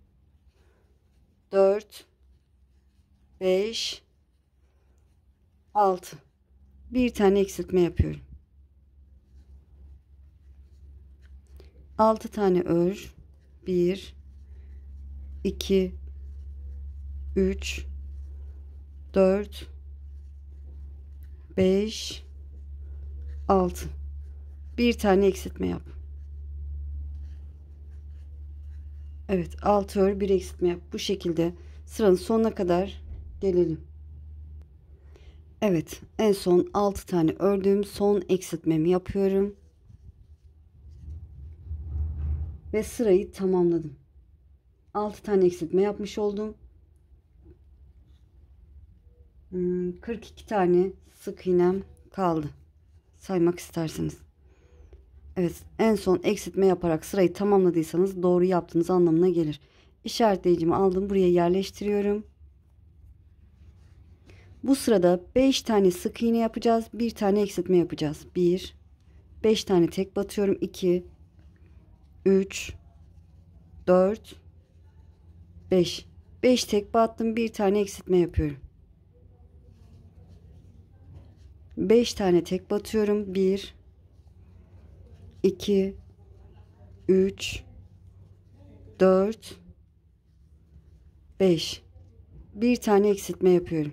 dört, beş, altı. Bir tane eksiltme yapıyorum. altı tane ör. bir, iki, üç, dört, beş, altı. Bir tane eksiltme yap. Evet, altı ör bir eksiltme yap. Bu şekilde sıranın sonuna kadar gelelim. Evet, en son altı tane ördüğüm son eksiltmemi yapıyorum ve sırayı tamamladım. altı tane eksiltme yapmış oldum. kırk iki tane sık iğnem kaldı. Saymak isterseniz. Evet, en son eksiltme yaparak sırayı tamamladıysanız doğru yaptığınız anlamına gelir. İşaretleyicimi aldım, buraya yerleştiriyorum. Bu sırada beş tane sık iğne yapacağız. Bir tane eksiltme yapacağız. bir, beş tane tek batıyorum. iki, üç, dört, beş. beş tek battım. Bir tane eksiltme yapıyorum. beş tane tek batıyorum. bir, iki, üç, dört, beş. Bir tane eksiltme yapıyorum.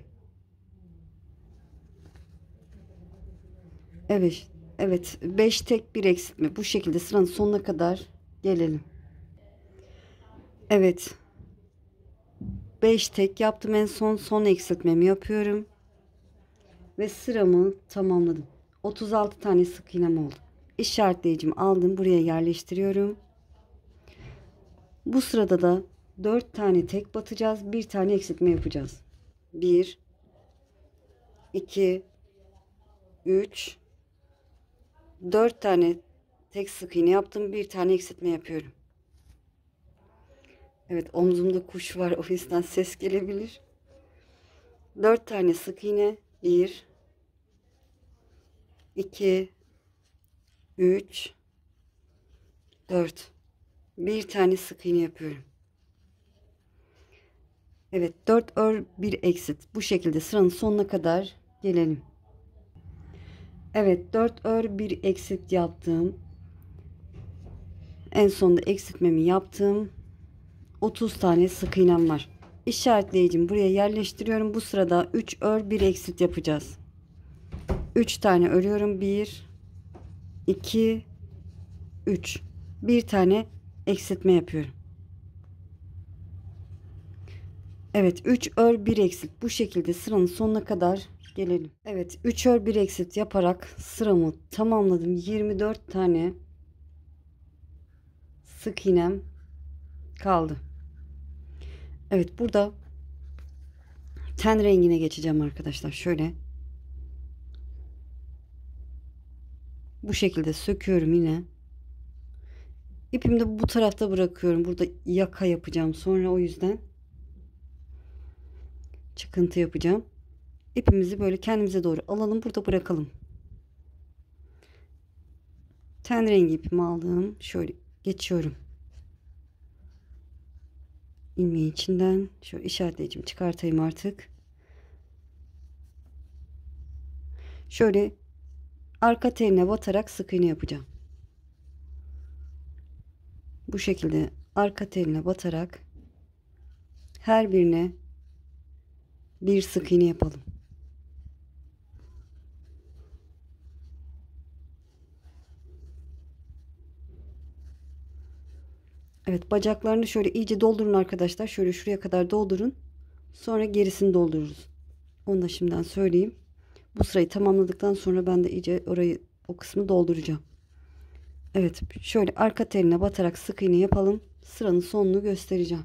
Evet, evet. beş tek bir eksiltme. Bu şekilde sıranın sonuna kadar gelelim. Evet. beş tek yaptım, en son son eksiltmemi yapıyorum ve sıramı tamamladım. otuz altı tane sık iğnem oldu. İşaretleyicimi aldım, buraya yerleştiriyorum. Bu sırada da dört tane tek batacağız, bir tane eksiltme yapacağız. bir, iki, üç, dört tane tek sık iğne yaptım, bir tane eksiltme yapıyorum. Evet, omzumda kuş var, o yüzden ses gelebilir. dört tane sık iğne, bir, iki, üç, dört. Bir tane sık iğne yapıyorum. Evet, dört ör bir eksit. Bu şekilde sıranın sonuna kadar gelelim. Evet, dört ör bir eksit yaptım. En sonunda eksiltmemi yaptım. otuz tane sık iğnem var. İşaretleyicimi buraya yerleştiriyorum. Bu sırada üç ör bir eksit yapacağız. üç tane örüyorum. bir, iki, üç. Bir tane eksiltme yapıyorum. Evet, üç ör bir eksit. Bu şekilde sıranın sonuna kadar gelelim. Evet, üç ör bir eksit yaparak sıramı tamamladım. yirmi dört tane sık iğnem kaldı. Evet, burada ten rengine geçeceğim arkadaşlar. Şöyle bu şekilde söküyorum yine. İpimi de bu tarafta bırakıyorum. Burada yaka yapacağım sonra, o yüzden çıkıntı yapacağım. İpimizi böyle kendimize doğru alalım, burada bırakalım. Ten rengi ipimi aldım. Şöyle geçiyorum. İlmeği içinden şöyle işaretleyicimi çıkartayım artık. Şöyle arka teline batarak sık iğne yapacağım. Bu şekilde arka teline batarak her birine bir sık iğne yapalım. Evet, bacaklarını şöyle iyice doldurun arkadaşlar. Şöyle şuraya kadar doldurun. Sonra gerisini doldururuz. Onu da şimdiden söyleyeyim. Bu sırayı tamamladıktan sonra ben de iyice orayı, o kısmı dolduracağım. Evet, şöyle arka teline batarak sık iğne yapalım. Sıranın sonunu göstereceğim.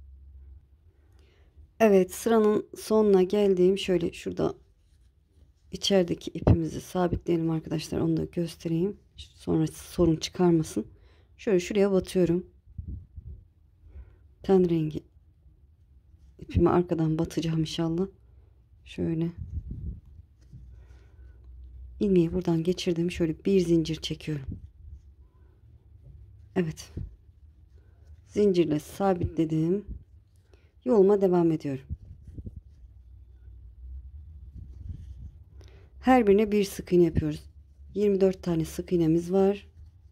Evet, sıranın sonuna geldiğim, şöyle şurada içerideki ipimizi sabitleyelim arkadaşlar. Onu da göstereyim. Sonra sorun çıkarmasın. Şöyle şuraya batıyorum. Ten rengi ipimi arkadan batacağım inşallah. Şöyle ilmeği buradan geçirdim. Şöyle bir zincir çekiyorum. Evet. Zincirle sabitledim. Yoluma devam ediyorum. Her birine bir sık iğne yapıyoruz. yirmi dört tane sık iğnemiz var.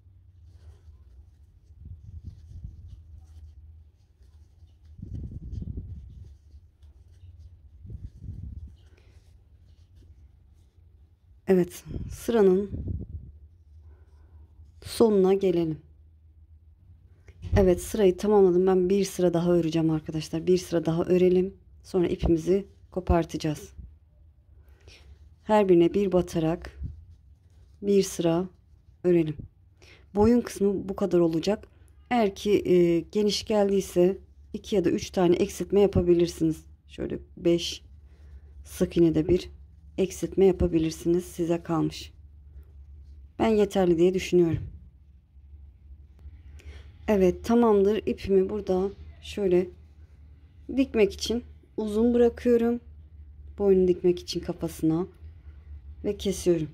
Evet, sıranın sonuna gelelim. Evet, sırayı tamamladım. Ben bir sıra daha öreceğim arkadaşlar. Bir sıra daha örelim. Sonra ipimizi kopartacağız. Her birine bir batarak bir sıra örelim. Boyun kısmı bu kadar olacak. Eğer ki e, geniş geldiyse iki ya da üç tane eksiltme yapabilirsiniz. Şöyle beş sık iğne de bir eksiltme yapabilirsiniz. Size kalmış. Ben yeterli diye düşünüyorum. Evet, tamamdır. İpimi burada şöyle dikmek için uzun bırakıyorum. Boynunu dikmek için kafasına ve kesiyorum.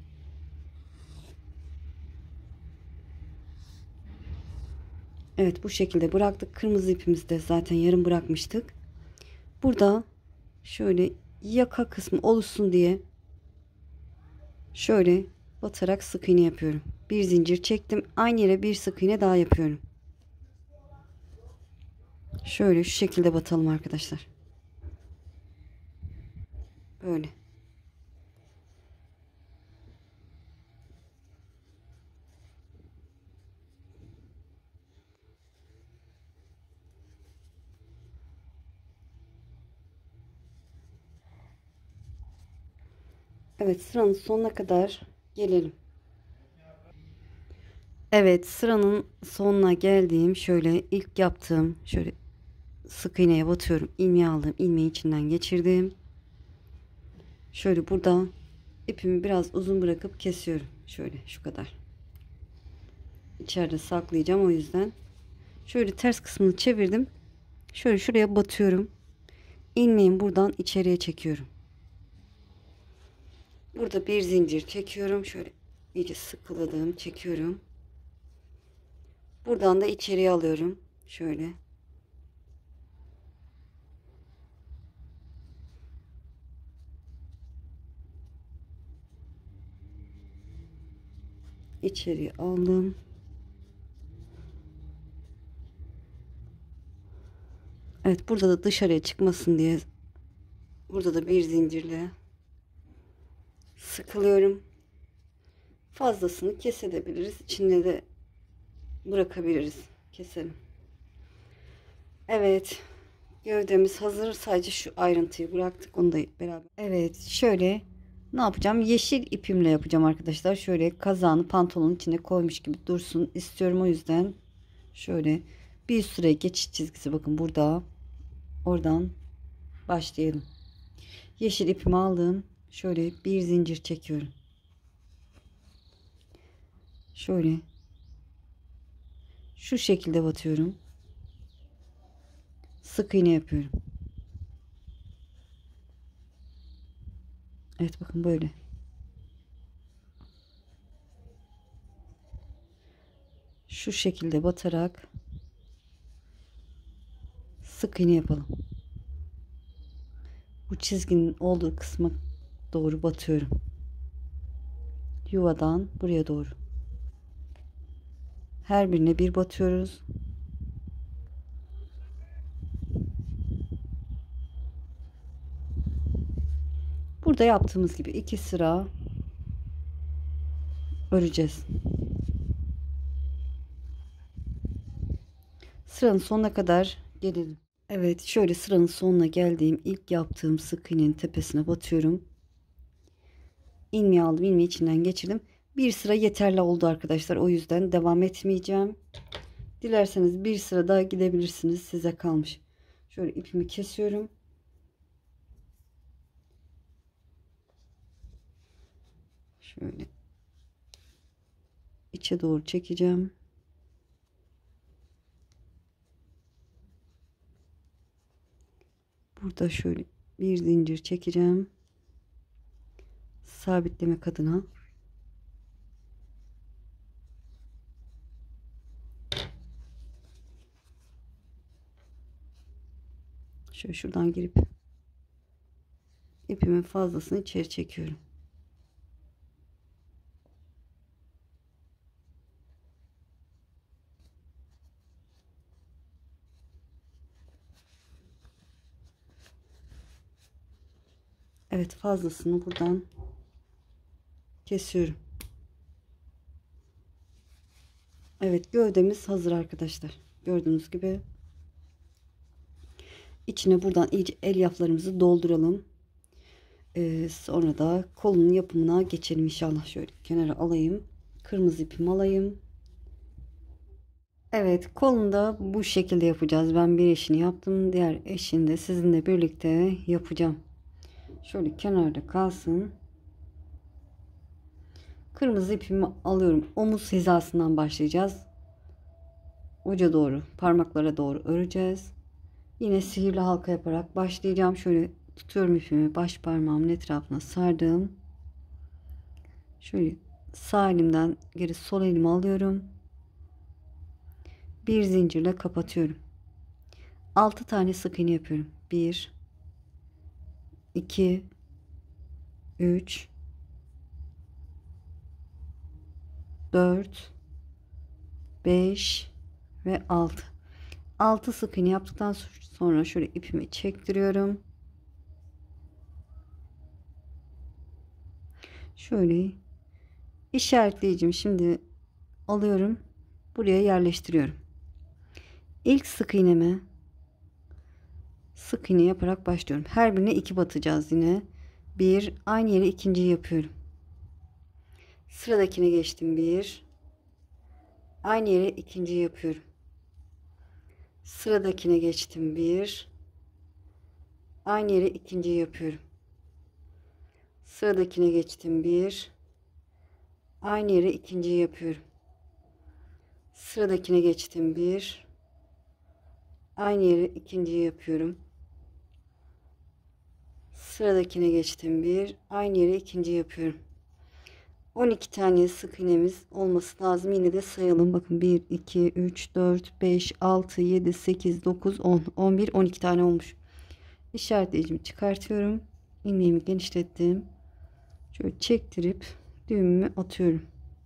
Evet, bu şekilde bıraktık. Kırmızı ipimizi de zaten yarım bırakmıştık. Burada şöyle yaka kısmı oluşsun diye şöyle batarak sık iğne yapıyorum. Bir zincir çektim. Aynı yere bir sık iğne daha yapıyorum. Şöyle şu şekilde batalım arkadaşlar. Böyle. Evet, sıranın sonuna kadar gelelim. Evet, sıranın sonuna geldiğim şöyle ilk yaptığım şöyle sık iğneye batıyorum. İlmeği aldım. İlmeği içinden geçirdim. Şöyle burada ipimi biraz uzun bırakıp kesiyorum. Şöyle şu kadar. İçeride saklayacağım, o yüzden. Şöyle ters kısmını çevirdim. Şöyle şuraya batıyorum. İlmeğimi buradan içeriye çekiyorum. Burada bir zincir çekiyorum. Şöyle iyice sıkıladım. Çekiyorum. Buradan da içeriye alıyorum. Şöyle. İçeriye aldım. Evet, burada da dışarıya çıkmasın diye burada da bir zincirle sıkılıyorum. Fazlasını kesebiliriz. İçinde de bırakabiliriz. Keselim. Evet. Gövdemiz hazır. Sadece şu ayrıntıyı bıraktık. Onu da beraber. Evet. Şöyle ne yapacağım? Yeşil ipimle yapacağım arkadaşlar. Şöyle kazağını pantolonun içine koymuş gibi dursun istiyorum. O yüzden şöyle bir süre geçiş çizgisi, bakın burada. Oradan başlayalım. Yeşil ipimi aldım. Şöyle bir zincir çekiyorum. Şöyle şu şekilde batıyorum. Sık iğne yapıyorum. Evet, bakın böyle. Şu şekilde batarak sık iğne yapalım. Bu çizginin olduğu kısma doğru batıyorum. Yuvadan buraya doğru. Her birine bir batıyoruz. Burada yaptığımız gibi iki sıra öreceğiz. Sıranın sonuna kadar gelelim. Evet, şöyle sıranın sonuna geldiğim ilk yaptığım sık iğnenin tepesine batıyorum. İlmeği aldım, ilmeği içinden geçirdim. Bir sıra yeterli oldu arkadaşlar. O yüzden devam etmeyeceğim. Dilerseniz bir sıra daha gidebilirsiniz. Size kalmış. Şöyle ipimi kesiyorum. Şöyle içe doğru çekeceğim. Burada şöyle bir zincir çekeceğim. Sabitlemek adına. Şöyle şuradan girip ipimin fazlasını içeri çekiyorum. Evet, fazlasını buradan kesiyorum. Evet, gövdemiz hazır arkadaşlar. Gördüğünüz gibi. İçine buradan iyice elyaflarımızı dolduralım. Ee, sonra da kolunun yapımına geçelim inşallah. Şöyle kenara alayım. Kırmızı ipimi alayım. Evet, kolunda bu şekilde yapacağız. Ben bir eşini yaptım. Diğer eşini de sizinle birlikte yapacağım. Şöyle kenarda kalsın. Kırmızı ipimi alıyorum. Omuz hizasından başlayacağız. Uca doğru, parmaklara doğru öreceğiz. Yine sihirli halka yaparak başlayacağım. Şöyle tutuyorum ipimi, baş parmağımın etrafına sardım. Şöyle sağ elimden geri sol elimi alıyorum. Bir zincirle kapatıyorum. altı tane sık iğne yapıyorum. bir iki üç dört beş ve altı. altı sık iğne yaptıktan sonra şöyle ipimi çektiriyorum. Şöyle işaretleyicimi şimdi alıyorum. Buraya yerleştiriyorum. İlk sık iğnemi sık iğne yaparak başlıyorum. Her birine iki batacağız yine. Bir, aynı yere ikinciyi yapıyorum. Sıradakine geçtim. Bir, aynı yere ikinciyi yapıyorum. Sıradakine geçtim. Bir, aynı yere ikinciyi yapıyorum. Sıradakine geçtim. Bir, aynı yere ikinciyi yapıyorum. Sıradakine geçtim. Bir, aynı yere ikinciyi yapıyorum. Sıradakine geçtim. Bir, aynı yere ikinciyi yapıyorum. on iki tane sık iğnemiz olması lazım. Yine de sayalım. Bakın bir, iki, üç, dört, beş, altı, yedi, sekiz, dokuz, on, on bir, on iki tane olmuş. İşaretleyicimi çıkartıyorum. İlmeğimi genişlettim. Şöyle çektirip düğümümü atıyorum.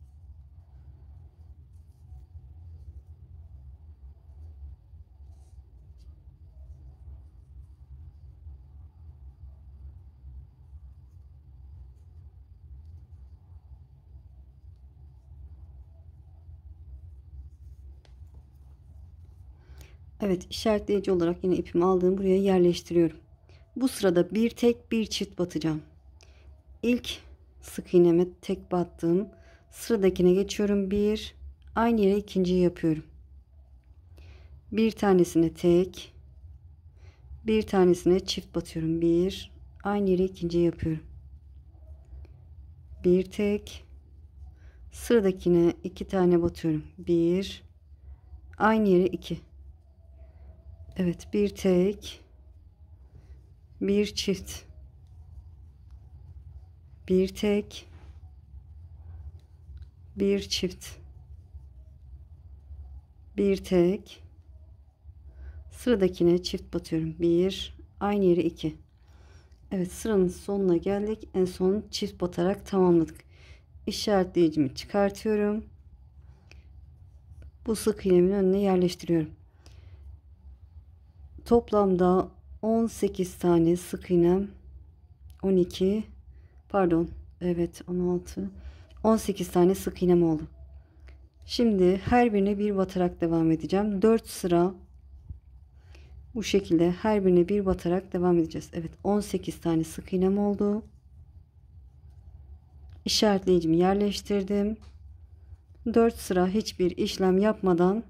Evet, işaretleyici olarak yine ipimi aldığım buraya yerleştiriyorum. Bu sırada bir tek bir çift batacağım. İlk sık iğneme tek battım. Sıradakine geçiyorum. Bir, aynı yere ikinciyi yapıyorum. Bir tanesine tek, bir tanesine çift batıyorum. Bir, aynı yere ikinciyi yapıyorum. Bir tek, sıradakine iki tane batıyorum. Bir, aynı yere iki. Evet, bir tek, bir çift, bir tek, bir çift, bir tek, sıradakine çift batıyorum. Bir, aynı yere iki. Evet, sıranın sonuna geldik. En son çift batarak tamamladık. İşaretleyicimi çıkartıyorum. Bu sık iğnemin önüne yerleştiriyorum. Toplamda on sekiz tane sık iğnem, on iki, pardon, evet, on altı, on sekiz tane sık iğnem oldu. Şimdi her birine bir batarak devam edeceğim. dört sıra bu şekilde her birine bir batarak devam edeceğiz. Evet, on sekiz tane sık iğnem oldu. İşaretleyicimi yerleştirdim. dört sıra hiçbir işlem yapmadan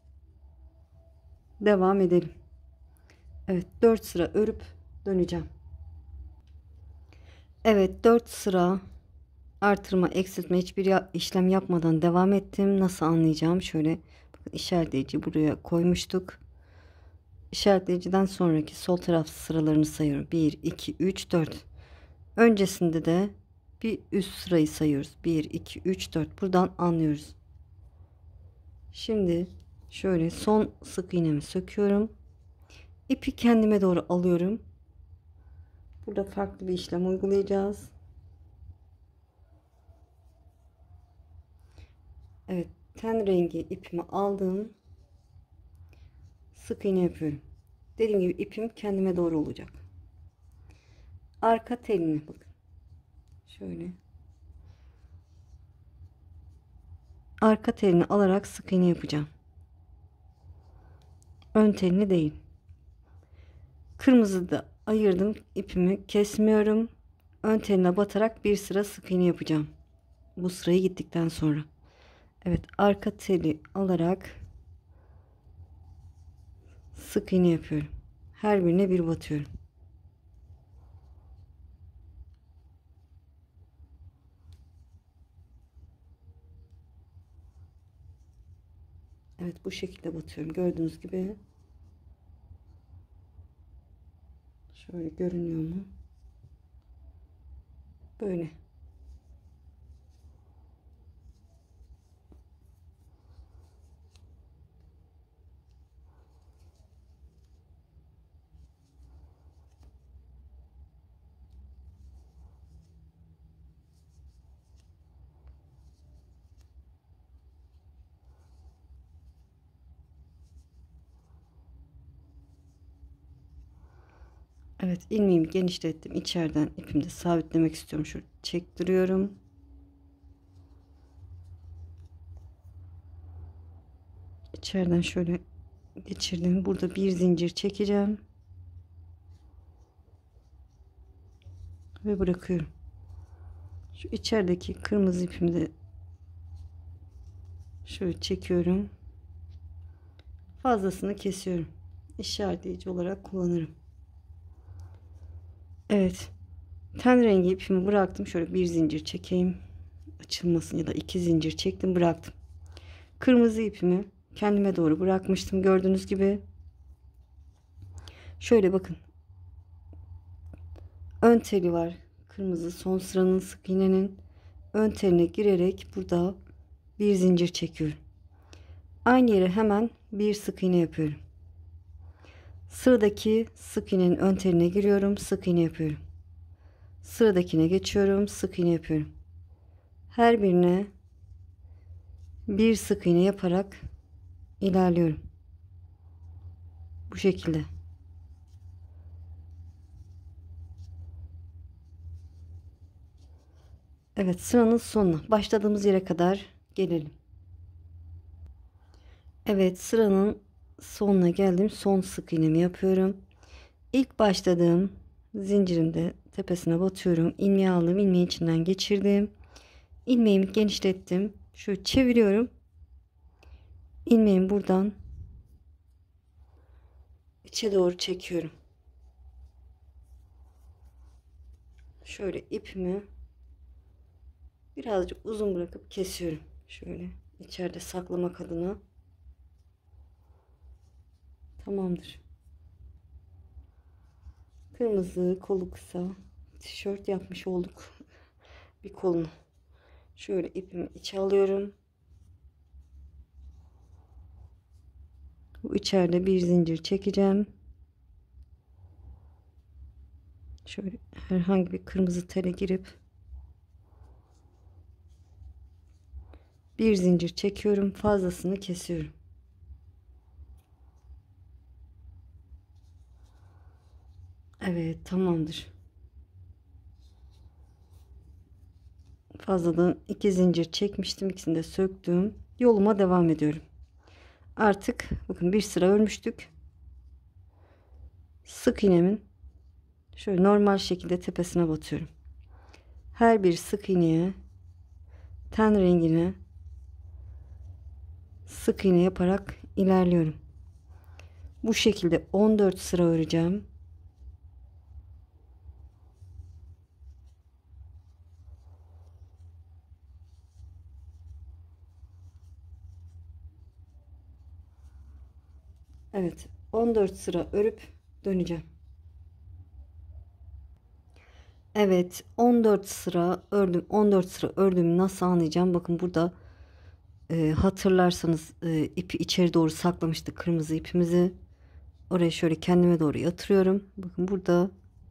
devam edelim. Evet, dört sıra örüp döneceğim. Evet, dört sıra artırma, eksiltme hiçbir işlem yapmadan devam ettim. Nasıl anlayacağım? Şöyle bakın, işaretleyici buraya koymuştuk. İşaretleyiciden sonraki sol taraf sıralarını sayıyorum. bir, iki, üç, dört. Öncesinde de bir üst sırayı sayıyoruz. bir, iki, üç, dört. Buradan anlıyoruz. Şimdi şöyle son sık iğnemi söküyorum. İpi kendime doğru alıyorum. Burada farklı bir işlem uygulayacağız. Evet, ten rengi ipimi aldım. Sık iğne yapıyorum. Dediğim gibi ipim kendime doğru olacak. Arka telini bakın. Şöyle. Arka telini alarak sık iğne yapacağım. ön telini değil. Kırmızı da ayırdım, ipimi kesmiyorum. Ön teline batarak bir sıra sık iğne yapacağım. Bu sırayı gittikten sonra. Evet, arka teli alarak sık iğne yapıyorum. Her birine bir batıyorum. Evet, bu şekilde batıyorum. Gördüğünüz gibi. Şöyle görünüyor mu? Böyle. Evet, ilmeğimi genişlettim. İçeriden ipimi de sabitlemek istiyorum. Şöyle çektiriyorum. İçeriden şöyle geçirdim. Burada bir zincir çekeceğim. Ve bırakıyorum. Şu içerideki kırmızı ipimi de şöyle çekiyorum. Fazlasını kesiyorum. İşaretleyici olarak kullanırım. Evet. Ten rengi ipimi bıraktım. Şöyle bir zincir çekeyim. Açılmasın, ya da iki zincir çektim, bıraktım. Kırmızı ipimi kendime doğru bırakmıştım. Gördüğünüz gibi. Şöyle bakın. Ön teli var. Kırmızı son sıranın sık iğnenin ön teline girerek burada bir zincir çekiyorum. Aynı yere hemen bir sık iğne yapıyorum. Sıradaki sık iğnenin ön teline giriyorum, sık iğne yapıyorum. Sıradakine geçiyorum, sık iğne yapıyorum. Her birine bir sık iğne yaparak ilerliyorum. Bu şekilde. Evet, sıranın sonuna, başladığımız yere kadar gelelim. Evet, sıranın sonuna geldim. Son sık iğnemi yapıyorum. İlk başladığım zincirimde tepesine batıyorum. İlmeği aldım, ilmeği içinden geçirdim. İlmeğimi genişlettim. Şöyle çeviriyorum. İlmeğimi buradan içe doğru çekiyorum. Şöyle ipimi birazcık uzun bırakıp kesiyorum. Şöyle içeride saklamak adına. Tamamdır. Kırmızı kolu kısa tişört yapmış olduk. Bir kolunu. Şöyle ipimi içe alıyorum. Bu içeride bir zincir çekeceğim. Şöyle herhangi bir kırmızı tele girip bir zincir çekiyorum. Fazlasını kesiyorum. Evet, tamamdır. Fazladan iki zincir çekmiştim. İkisini de söktüm. Yoluma devam ediyorum. Artık bakın bir sıra örmüştük. Sık iğnemin şöyle normal şekilde tepesine batıyorum. Her bir sık iğneye ten rengine sık iğne yaparak ilerliyorum. Bu şekilde on dört sıra öreceğim. Evet, on dört sıra örüp döneceğim. Evet, on dört sıra ördüm. on dört sıra ördüğümü nasıl anlayacağım? Bakın burada e, hatırlarsanız e, ipi içeri doğru saklamıştık, kırmızı ipimizi. Oraya şöyle kendime doğru yatırıyorum. Bakın burada,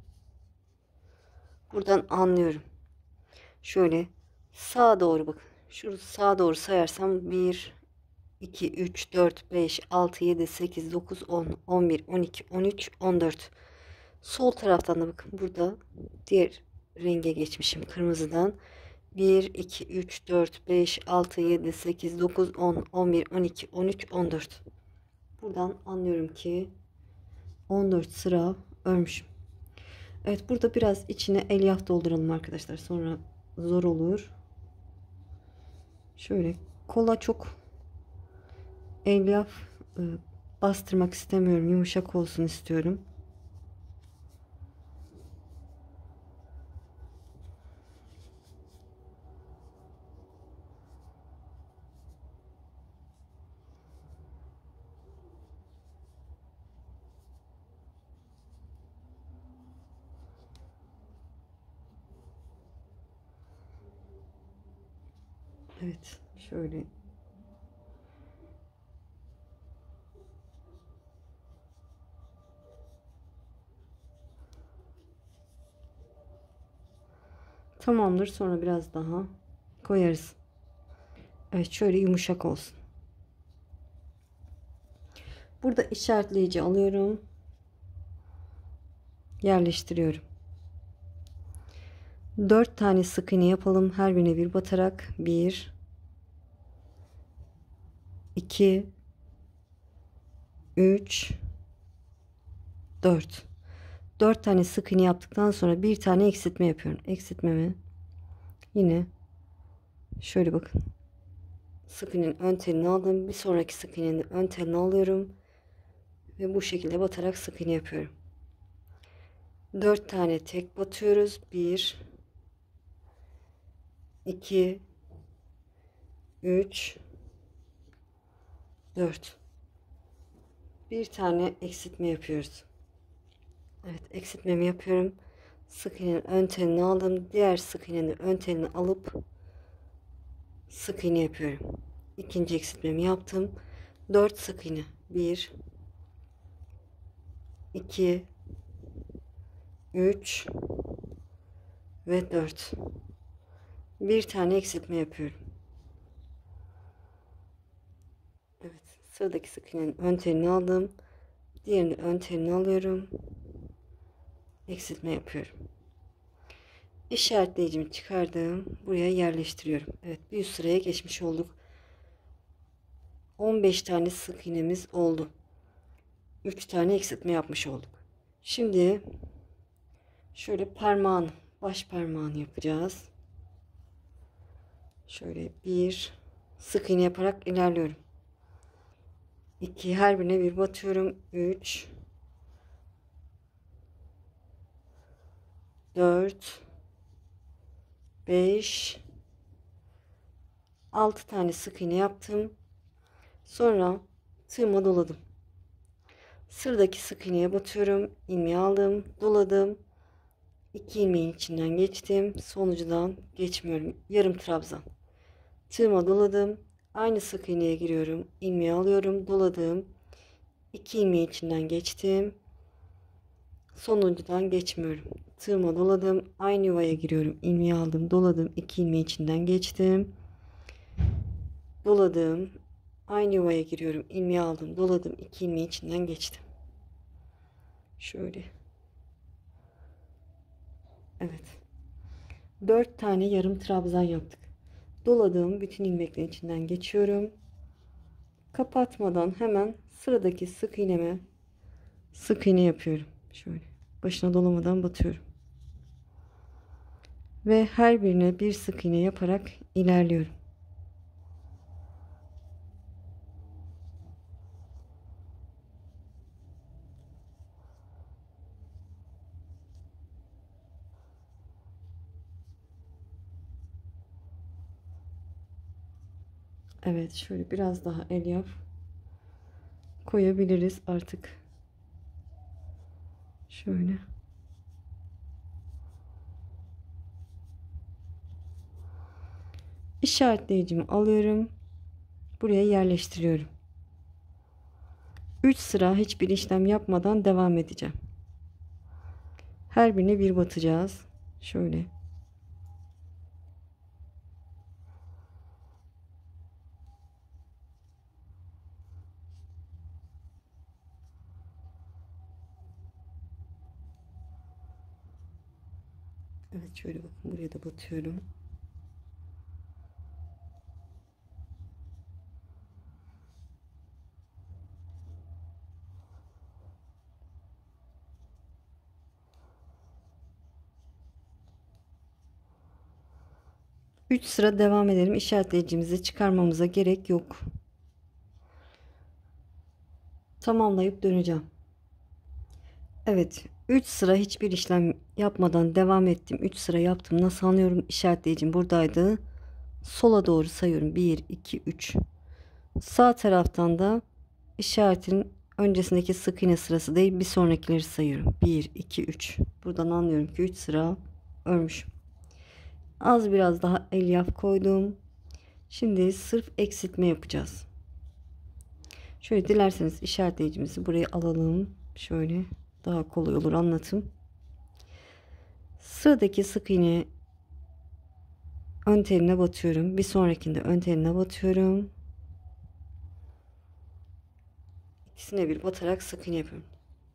buradan anlıyorum. Şöyle sağa doğru bakın. Şurası sağa doğru sayarsam bir, iki, üç, dört, beş, altı, yedi, sekiz, dokuz, on, on bir, on iki, on üç, on dört. Sol taraftan da bakın burada diğer renge geçmişim, kırmızıdan. bir, iki, üç, dört, beş, altı, yedi, sekiz, dokuz, on, on bir, on iki, on üç, on dört. buradan anlıyorum ki on dört sıra örmüşüm. Evet, burada biraz içine elyaf dolduralım arkadaşlar. Sonra zor olur. Şöyle kola çok elyaf e, bastırmak istemiyorum. Yumuşak olsun istiyorum. Evet, şöyle tamamdır. Sonra biraz daha koyarız. Evet, şöyle yumuşak olsun. Burada işaretleyici alıyorum. Yerleştiriyorum. dört tane sık iğne yapalım. Her birine bir batarak. bir iki üç dört. dört tane sık iğne yaptıktan sonra bir tane eksiltme yapıyorum. Eksiltmemi yine şöyle bakın. Sık iğnenin ön telini aldım. Bir sonraki sık iğnenin ön telini alıyorum. Ve bu şekilde batarak sık iğne yapıyorum. dört tane tek batıyoruz. bir iki üç dört. Bir tane eksiltme yapıyoruz. Evet, eksiltmemi yapıyorum. Sık iğnenin ön telini aldım. Diğer sık iğnenin ön telini alıp sık iğne yapıyorum. İkinci eksiltmemi yaptım. dört sık iğne. bir iki üç ve dört. Bir tane eksiltme yapıyorum. Evet, sıradaki sık iğnenin ön telini aldım. Diğerini ön telini alıyorum. Eksiltme yapıyorum. İşaretleyicimi çıkardım. Buraya yerleştiriyorum. Evet, bir üst sıraya geçmiş olduk. on beş tane sık iğnemiz oldu. üç tane eksiltme yapmış olduk. Şimdi şöyle parmağını, baş parmağını yapacağız. Şöyle bir sık iğne yaparak ilerliyorum. iki, her birine bir batıyorum. üç dört beş altı tane sık iğne yaptım. Sonra tığıma doladım. Sıradaki sık iğneye batıyorum. İlmeği aldım, doladım. iki ilmeğin içinden geçtim. Sonucudan geçmiyorum. Yarım trabzan. Tığıma doladım. Aynı sık iğneye giriyorum. İlmeği alıyorum, doladım. iki ilmeğin içinden geçtim. Sonuncudan geçmiyorum. Tığıma doladım. Aynı yuvaya giriyorum. İlmeği aldım, doladım. iki ilmeğin içinden geçtim. Doladım. Aynı yuvaya giriyorum. İlmeği aldım, doladım. iki ilmeğin içinden geçtim. Şöyle. Evet. dört tane yarım trabzan yaptık. Doladığım bütün ilmeklerin içinden geçiyorum. Kapatmadan hemen sıradaki sık iğneme sık iğne yapıyorum. Şöyle başına dolamadan batıyorum. Ve her birine bir sık iğne yaparak ilerliyorum. Evet, şöyle biraz daha elyaf koyabiliriz artık. Şöyle. İşaretleyicimi alıyorum. Buraya yerleştiriyorum. üç sıra hiçbir işlem yapmadan devam edeceğim. Her birine bir batacağız. Şöyle. Evet, şöyle bakın, buraya da batıyorum. üç sıra devam edelim. İşaretleyicimizi çıkarmamıza gerek yok. Tamamlayıp döneceğim. Evet, üç sıra hiçbir işlem yapmadan devam ettim. üç sıra yaptım. Nasıl anlıyorum? İşaretleyicim buradaydı. Sola doğru sayıyorum. bir iki üç. Sağ taraftan da işaretin öncesindeki sık iğne sırası değil, bir sonrakileri sayıyorum. bir iki üç. Buradan anlıyorum ki üç sıra örmüşüm. Az biraz daha elyaf koydum. Şimdi sırf eksiltme yapacağız. Şöyle dilerseniz işaretleyicimizi buraya alalım. Şöyle daha kolay olur anlatım. Sıradaki sık iğne ön teline batıyorum. Bir sonrakinde ön teline batıyorum. İkisine bir batarak sık iğne yapıyorum.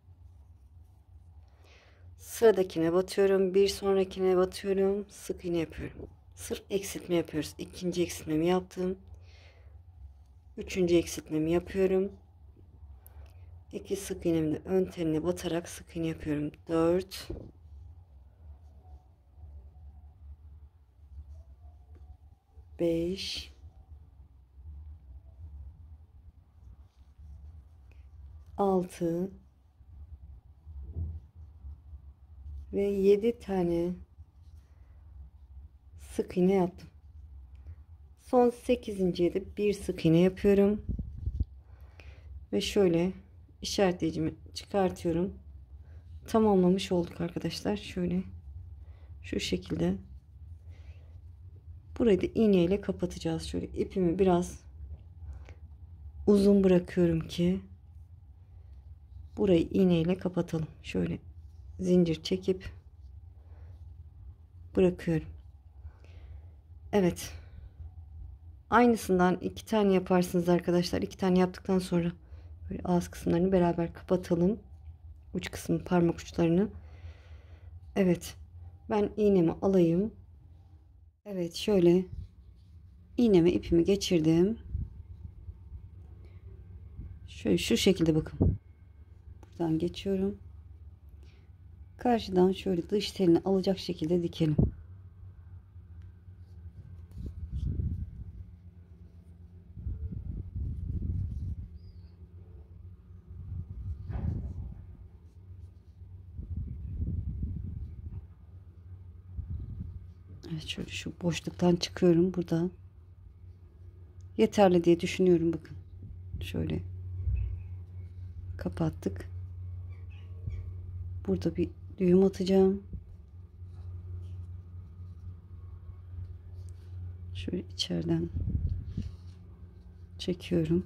Sıradakine batıyorum. Bir sonrakine batıyorum. Sık iğne yapıyorum. Sırf eksiltme yapıyoruz. İkinci eksiltmemi yaptım. Üçüncü eksiltmemi yapıyorum. İki sık iğnemi de ön teline batarak sık iğne yapıyorum. Dört. Beş. Altı. Ve yedi tane sık iğne yaptım. Son sekizinciye de bir sık iğne yapıyorum. Ve şöyle işaretleyicimi çıkartıyorum. Tamamlamış olduk arkadaşlar. Şöyle şu şekilde. Burayı da iğne ile kapatacağız. Şöyle ipimi biraz uzun bırakıyorum ki burayı iğne ile kapatalım. Şöyle zincir çekip bırakıyorum. Evet. Aynısından iki tane yaparsınız arkadaşlar. İki tane yaptıktan sonra böyle ağız kısımlarını beraber kapatalım. Uç kısmı, parmak uçlarını. Evet. Ben iğnemi alayım. Evet, şöyle iğneme ipimi geçirdim. Şöyle şu şekilde bakın. Buradan geçiyorum. Karşıdan şöyle dış telini alacak şekilde dikelim. Evet, şöyle şu boşluktan çıkıyorum burada. Yeterli diye düşünüyorum bakın. Şöyle kapattık. Burada bir düğüm atacağım. Şöyle içeriden çekiyorum.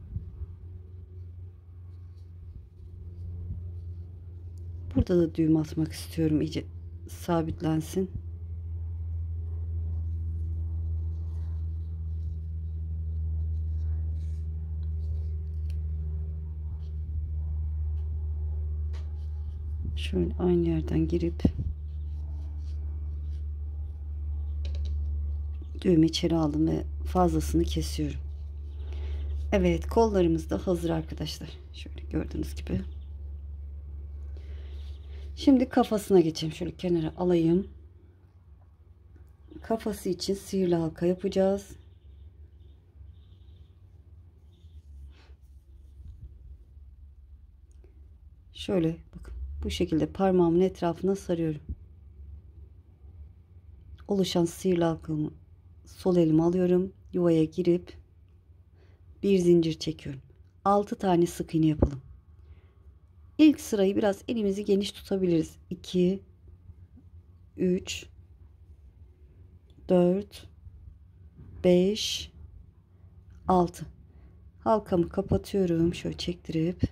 Burada da düğüm atmak istiyorum, iyice sabitlensin. Şöyle aynı yerden girip düğümü içeri aldım ve fazlasını kesiyorum. Evet, kollarımız da hazır arkadaşlar. Şöyle gördüğünüz gibi. Şimdi kafasına geçeyim. Şöyle kenara alayım. Kafası için sihirli halka yapacağız. Şöyle bakın, bu şekilde parmağımın etrafına sarıyorum. Oluşan sihirli halkamı sol elime alıyorum. Yuvaya girip bir zincir çekiyorum. altı tane sık iğne yapalım. İlk sırayı biraz elimizi geniş tutabiliriz. iki üç dört beş altı. Halkamı kapatıyorum. Şöyle çektirip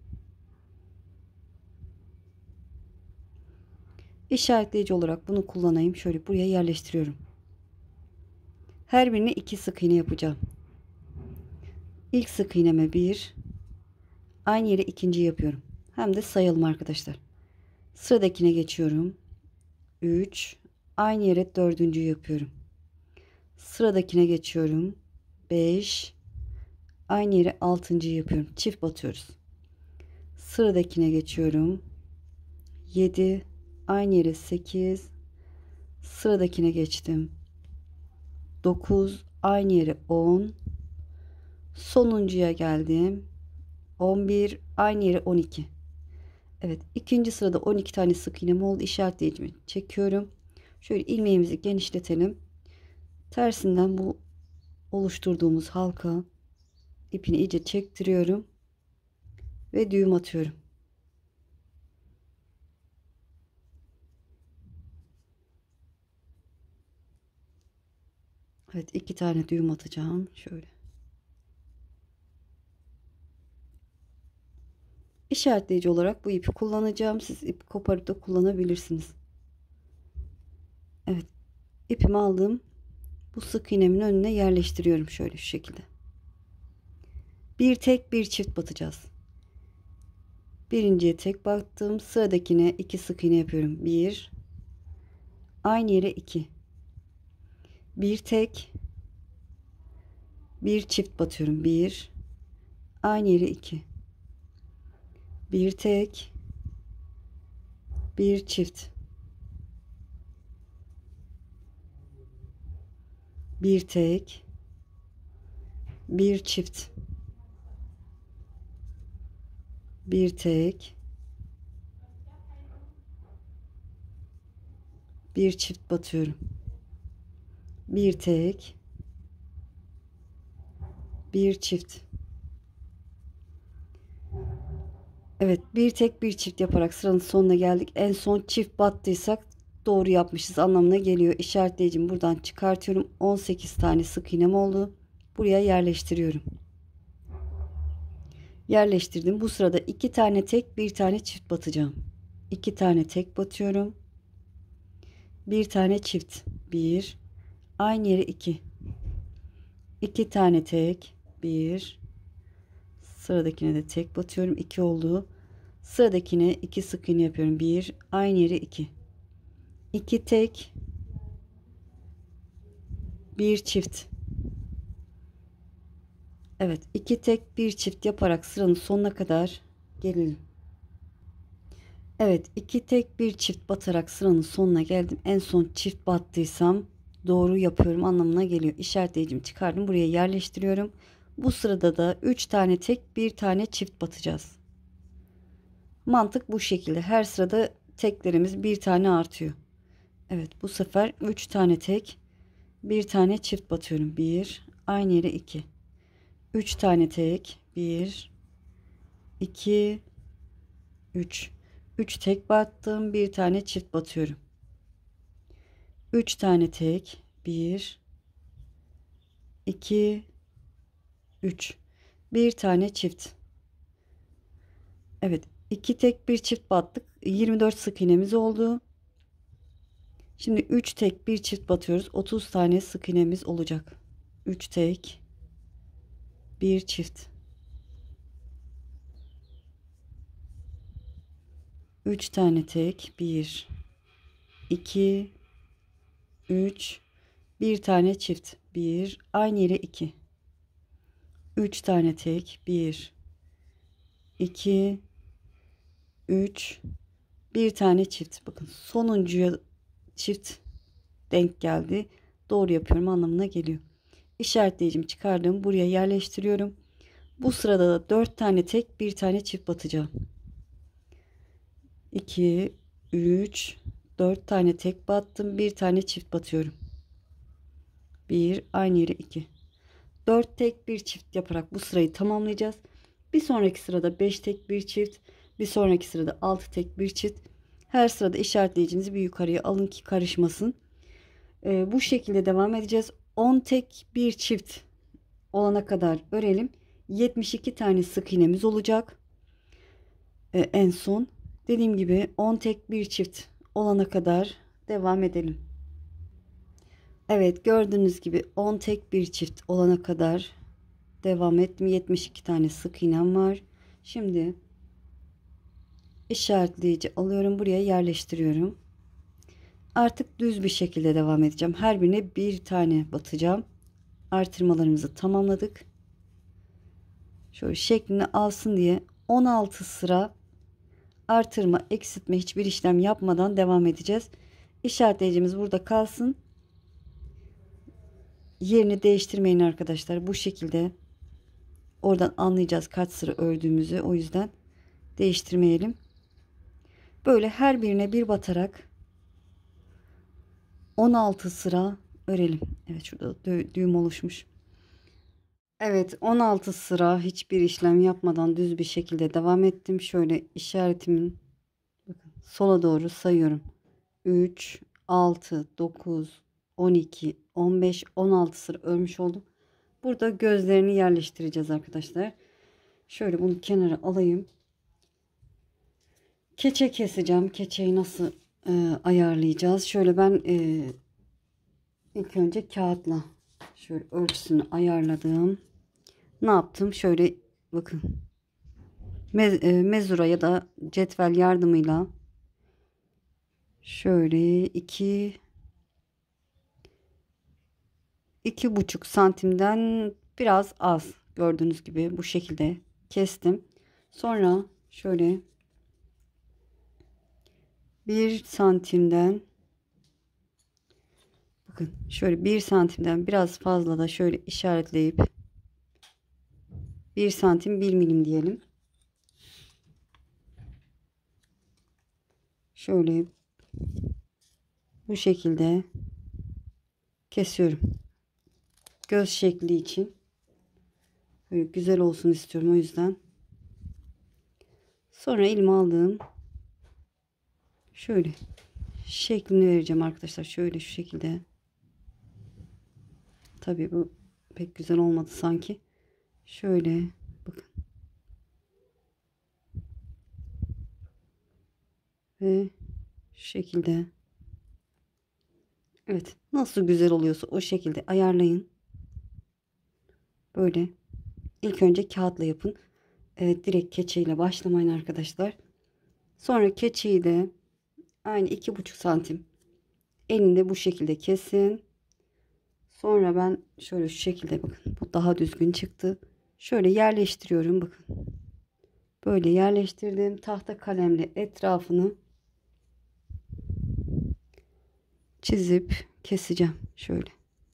işaretleyici olarak bunu kullanayım. Şöyle buraya yerleştiriyorum. Her birine iki sık iğne yapacağım. İlk sık iğneme bir, aynı yere ikinci yapıyorum. Hem de sayalım arkadaşlar. Sıradakine geçiyorum. üç, aynı yere dördüncü yapıyorum. Sıradakine geçiyorum. beş, aynı yere altıncı yapıyorum. Çift batıyoruz. Sıradakine geçiyorum. yedi, aynı yere sekiz. Sıradakine geçtim. dokuz, aynı yere on, sonuncuya geldim, on bir, aynı yere on iki. Evet, ikinci sırada on iki tane sık iğnem oldu. İşaretleyicimi çekiyorum. Şöyle ilmeğimizi genişletelim. Tersinden bu oluşturduğumuz halka ipini iyice çektiriyorum ve düğüm atıyorum. Evet, iki tane düğüm atacağım. Şöyle. İşaretleyici olarak bu ipi kullanacağım. Siz ip koparıp da kullanabilirsiniz. Evet, ipimi aldım. Bu sık iğnemin önüne yerleştiriyorum şöyle şu şekilde. Bir tek bir çift batacağız. Birinciye tek battım. Sıradakine iki sık iğne yapıyorum. Bir, aynı yere iki. Bir tek, bir çift batıyorum. Bir, aynı yere iki. Bir tek, bir çift. Bir tek, bir çift. Bir tek, bir çift batıyorum. Bir tek, bir çift. Evet, bir tek bir çift yaparak sıranın sonuna geldik. En son çift battıysak doğru yapmışız anlamına geliyor. İşaretleyicimi buradan çıkartıyorum. on sekiz tane sık iğnem oldu. Buraya yerleştiriyorum. Yerleştirdim. Bu sırada iki tane tek, bir tane çift batacağım. iki tane tek batıyorum. Bir tane çift. bir, aynı yere iki. iki tane tek, bir. Sıradakine de tek batıyorum. iki oldu. Sıradakine iki sık iğne yapıyorum. bir, aynı yere iki. iki tek, bir çift. Evet, iki tek bir çift yaparak sıranın sonuna kadar gelelim. Evet, iki tek bir çift batarak sıranın sonuna geldim. En son çift battıysam doğru yapıyorum anlamına geliyor. İşaretleyicimi çıkardım, buraya yerleştiriyorum. Bu sırada da üç tane tek, bir tane çift batacağız. Mantık bu şekilde. Her sırada teklerimiz bir tane artıyor. Evet, bu sefer üç tane tek, bir tane çift batıyorum. bir, aynı yere iki. üç tane tek, bir, iki, üç. üç tek battım, bir tane çift batıyorum. üç tane tek, bir, iki, üç. Bir tane çift. Evet, iki tek bir çift battık. yirmi dört sık iğnemiz oldu. Şimdi üç tek bir çift batıyoruz. otuz tane sık iğnemiz olacak. üç tek, bir çift. üç tane tek, bir, iki, üç, bir tane çift. bir, aynı yere iki. üç tane tek, bir, iki, üç, bir tane çift. Bakın sonuncuya çift denk geldi. Doğru yapıyorum anlamına geliyor. İşaretleyicimi çıkardım. Buraya yerleştiriyorum. Bu sırada da dört tane tek, bir tane çift batacağım. iki, üç, dört tane tek battım. Bir tane çift batıyorum. bir, aynı yere iki. dört tek bir çift yaparak bu sırayı tamamlayacağız. Bir sonraki sırada beş tek bir çift. Bir sonraki sırada altı tek bir çift. Her sırada işaretleyicinizi bir yukarıya alın ki karışmasın. Ee, bu şekilde devam edeceğiz. on tek bir çift olana kadar örelim. yetmiş iki tane sık iğnemiz olacak. Ee, en son dediğim gibi on tek bir çift olana kadar devam edelim. Evet, gördüğünüz gibi on tek bir çift olana kadar devam ettim. yetmiş iki tane sık iğnem var. Şimdi işaretleyici alıyorum, buraya yerleştiriyorum. Artık düz bir şekilde devam edeceğim. Her birine bir tane batacağım. Artırmalarımızı tamamladık. Şöyle şeklini alsın diye on altı sıra artırma, eksiltme hiçbir işlem yapmadan devam edeceğiz. İşaretleyicimiz burada kalsın. yerini değiştirmeyin arkadaşlar. Bu şekilde oradan anlayacağız kaç sıra ördüğümüzü. O yüzden değiştirmeyelim. Böyle her birine bir batarak on altı sıra örelim. Evet, şurada dö- düğüm oluşmuş. Evet, on altı sıra hiçbir işlem yapmadan düz bir şekilde devam ettim. Şöyle işaretimin bakın sola doğru sayıyorum. üç, altı, dokuz, on iki, on beş, on altı sıra örmüş oldum. Burada gözlerini yerleştireceğiz arkadaşlar. Şöyle bunu kenara alayım. Keçe keseceğim. Keçeyi nasıl e, ayarlayacağız? Şöyle ben e, ilk önce kağıtla şöyle ölçüsünü ayarladım. Ne yaptım? Şöyle bakın. Mez, e, mezura ya da cetvel yardımıyla şöyle iki iki buçuk santimden biraz az, gördüğünüz gibi bu şekilde kestim. Sonra şöyle bir santimden bakın şöyle bir santimden biraz fazla da şöyle işaretleyip bir santim bir milim diyelim. Şöyle bu şekilde kesiyorum. Göz şekli için böyle güzel olsun istiyorum, o yüzden. Sonra elime aldığım şöyle şeklini vereceğim arkadaşlar. Şöyle şu şekilde. Tabii bu pek güzel olmadı sanki. Şöyle bakın. Ve şu şekilde. Evet, nasıl güzel oluyorsa o şekilde ayarlayın. Böyle ilk önce kağıtla yapın. Evet, direkt keçeyle başlamayın arkadaşlar. Sonra keçeyi de aynı iki buçuk santim elinde bu şekilde kesin. Sonra ben şöyle şu şekilde bakın, bu daha düzgün çıktı. Şöyle yerleştiriyorum bakın. Böyle yerleştirdim. Tahta kalemle etrafını çizip keseceğim şöyle.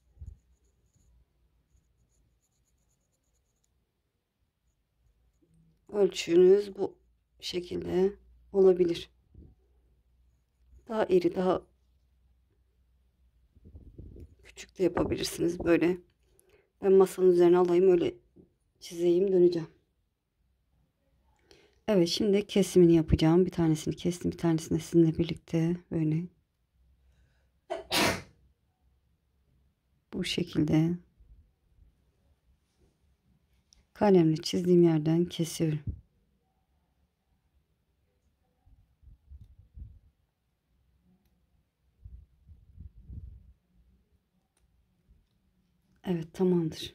Ölçünüz bu şekilde olabilir. Daha iri, daha küçük de yapabilirsiniz böyle. Ben masanın üzerine alayım, öyle çizeyim, döneceğim. Evet, şimdi kesimini yapacağım. Bir tanesini kestim, bir tanesini de sizinle birlikte böyle bu şekilde kalemle çizdiğim yerden kesiyorum. Evet, tamamdır.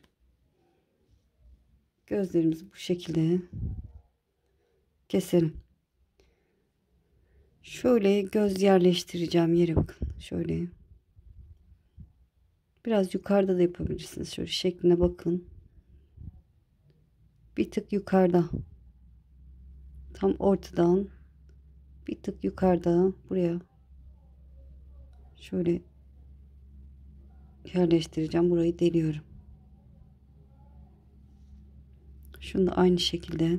Gözlerimizi bu şekilde keselim. Şöyle göz yerleştireceğim yere bakın. Şöyle. Biraz yukarıda da yapabilirsiniz. Şöyle şekline bakın. Bir tık yukarıda. Tam ortadan bir tık yukarıda buraya şöyle yerleştireceğim. Burayı deliyorum. Şunu da aynı şekilde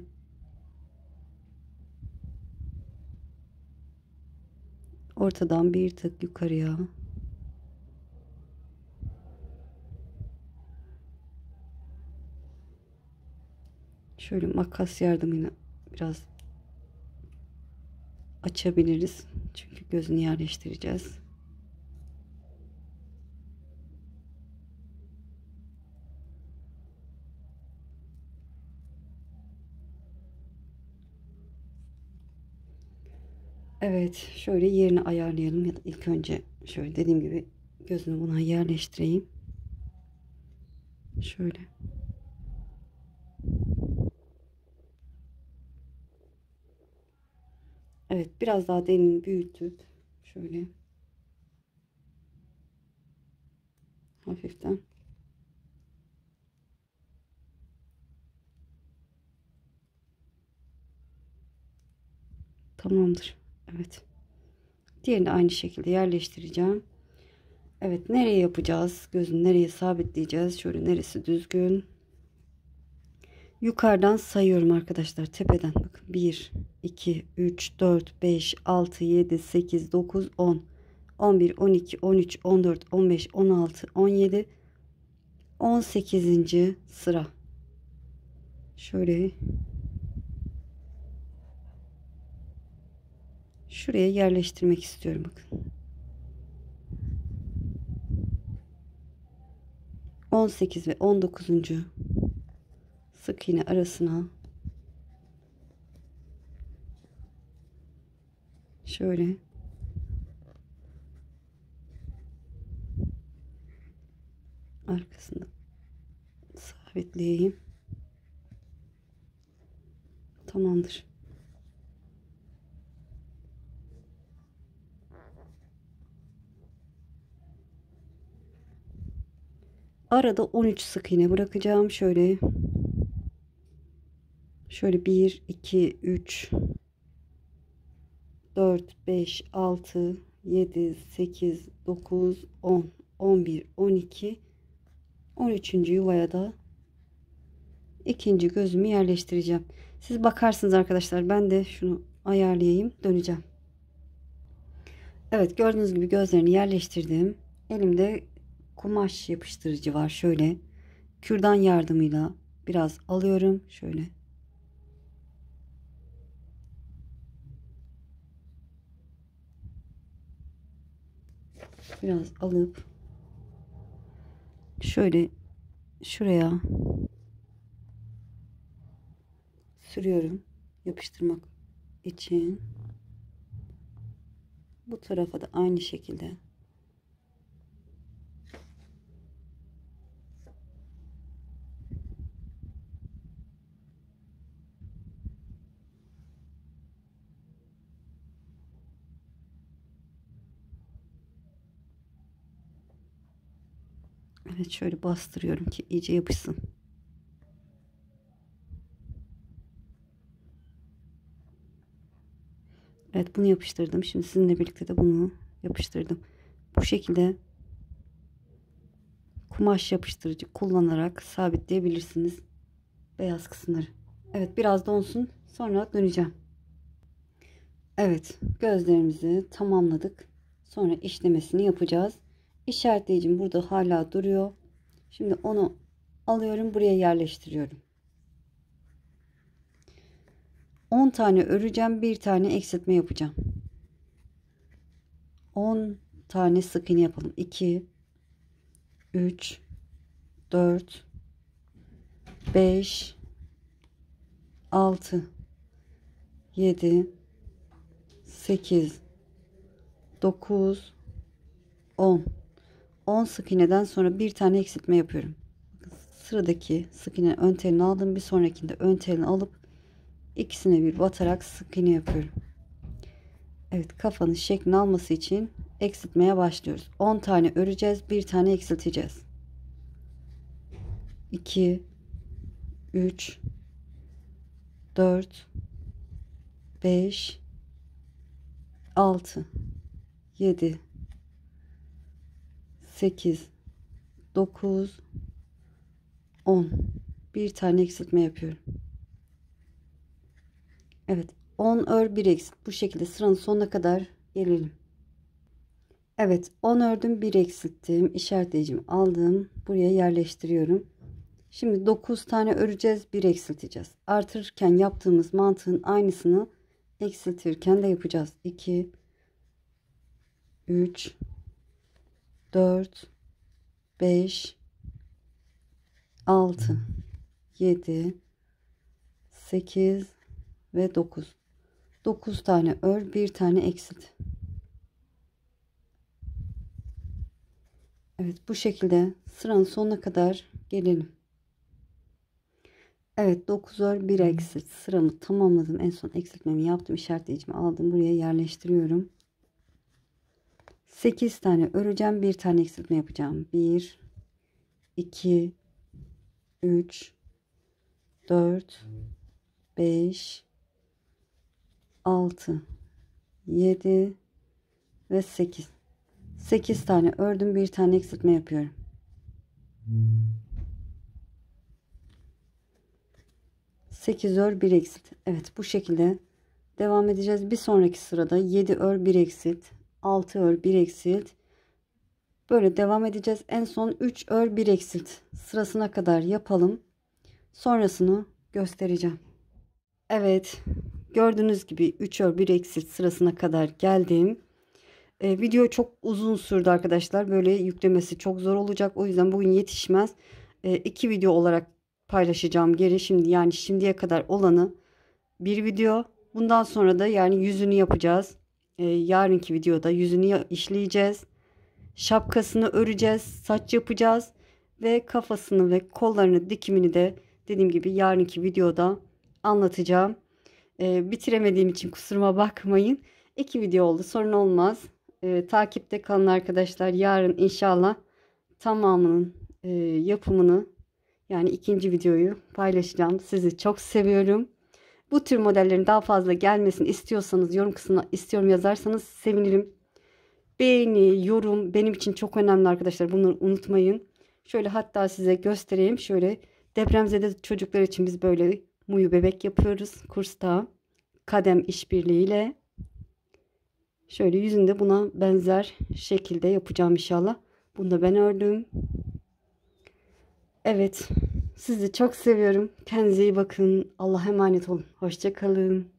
ortadan bir tık yukarıya şöyle makas yardımıyla biraz açabiliriz. Çünkü gözünü yerleştireceğiz. Evet, şöyle yerini ayarlayalım ya da ilk önce şöyle dediğim gibi gözünü buna yerleştireyim. Şöyle. Evet, biraz daha deliğini büyütüp şöyle hafiften tamamdır. Evet. Diğerini aynı şekilde yerleştireceğim. Evet, nereye yapacağız? Gözünü nereye sabitleyeceğiz? Şöyle, neresi düzgün? Yukarıdan sayıyorum arkadaşlar. Tepeden. Bakın. bir, iki, üç, dört, beş, altı, yedi, sekiz, dokuz, on. on bir, on iki, on üç, on dört, on beş, on altı, on yedi, on sekizinci sıra. Şöyle şuraya yerleştirmek istiyorum. Bakın. on sekiz ve on dokuzuncu sık iğne arasına şöyle arkasını sabitleyeyim. Tamamdır. Arada on üç sık iğne bırakacağım. Şöyle şöyle bir, iki, üç, dört, beş, altı, yedi, sekiz, dokuz, on, on bir, on iki, on üçüncü yuvaya da ikinci gözümü yerleştireceğim. Siz bakarsınız arkadaşlar. Ben de şunu ayarlayayım. Döneceğim. Evet, gördüğünüz gibi gözlerini yerleştirdim. Elimde kumaş yapıştırıcı var. Şöyle kürdan yardımıyla biraz alıyorum. Şöyle. Biraz alıp şöyle şuraya sürüyorum. Yapıştırmak için. Bu tarafa da aynı şekilde. Evet, şöyle bastırıyorum ki iyice yapışsın. Evet, bunu yapıştırdım. Şimdi sizinle birlikte de bunu yapıştırdım. Bu şekilde kumaş yapıştırıcı kullanarak sabitleyebilirsiniz beyaz kısımları. Evet, biraz donsun, sonra döneceğim. Evet, gözlerimizi tamamladık. Sonra işlemesini yapacağız. İşaretleyicim burada hala duruyor. Şimdi onu alıyorum, buraya yerleştiriyorum. on tane öreceğim, bir tane eksiltme yapacağım. on tane sık iğne yapalım. iki, üç, dört, beş, altı, yedi, sekiz, dokuz, on. on sık iğneden sonra bir tane eksiltme yapıyorum. Sıradaki sık iğnenin ön telini aldım. Bir sonrakinde ön telini alıp ikisine bir batarak sık iğne yapıyorum. Evet, kafanın şeklini alması için eksiltmeye başlıyoruz. on tane öreceğiz. Bir tane eksilteceğiz. iki, üç, dört, beş, altı, yedi, sekiz, dokuz, on. Bir tane eksiltme yapıyorum. Evet, on ör bir eksilt. Bu şekilde sıranın sonuna kadar gelelim. Evet, on ördüm, bir eksilttim. İşaretleyicimi aldım. Buraya yerleştiriyorum. Şimdi dokuz tane öreceğiz, bir eksilteceğiz. Artırırken yaptığımız mantığın aynısını eksiltirken de yapacağız. iki, üç, dört, beş, altı, yedi, sekiz ve dokuz. dokuz tane ör, bir tane eksilt. Evet, bu şekilde sıranın sonuna kadar gelelim. Evet, dokuz ör, bir eksilt. Sıramı tamamladım. En son eksiltmemi yaptım. İşaretleyicimi aldım. Buraya yerleştiriyorum. sekiz tane öreceğim. Bir tane eksiltme yapacağım. bir, iki, üç, dört, beş, altı, yedi ve sekiz. sekiz tane ördüm. Bir tane eksiltme yapıyorum. sekiz ör bir eksilt. Evet, bu şekilde devam edeceğiz. Bir sonraki sırada yedi ör bir eksilt, altı ör bir eksilt. Böyle devam edeceğiz. En son üç ör bir eksilt sırasına kadar yapalım. Sonrasını göstereceğim. Evet, gördüğünüz gibi üç ör bir eksilt sırasına kadar geldim. Ee, video çok uzun sürdü arkadaşlar. Böyle yüklemesi çok zor olacak. O yüzden bugün yetişmez. Ee, iki video olarak paylaşacağım geri. Şimdi yani şimdiye kadar olanı bir video. Bundan sonra da yani yüzünü yapacağız. Ee, yarınki videoda yüzünü işleyeceğiz. Şapkasını öreceğiz. Saç yapacağız. Ve kafasını ve kollarını dikimini de dediğim gibi yarınki videoda anlatacağım. Ee, bitiremediğim için kusuruma bakmayın. İki video oldu. Sorun olmaz. Ee, takipte kalın arkadaşlar. Yarın inşallah tamamının e, yapımını yani ikinci videoyu paylaşacağım. Sizi çok seviyorum. Bu tür modellerin daha fazla gelmesini istiyorsanız yorum kısmına istiyorum yazarsanız sevinirim. Beğeni, yorum benim için çok önemli arkadaşlar. Bunu unutmayın. Şöyle hatta size göstereyim. Şöyle depremzede çocuklar için biz böyle muyu bebek yapıyoruz kursta. Kadem işbirliğiyle. Şöyle yüzünde buna benzer şekilde yapacağım inşallah. Bunu da ben ördüm. Evet. Sizi çok seviyorum. Kendinize iyi bakın. Allah'a emanet olun. Hoşça kalın.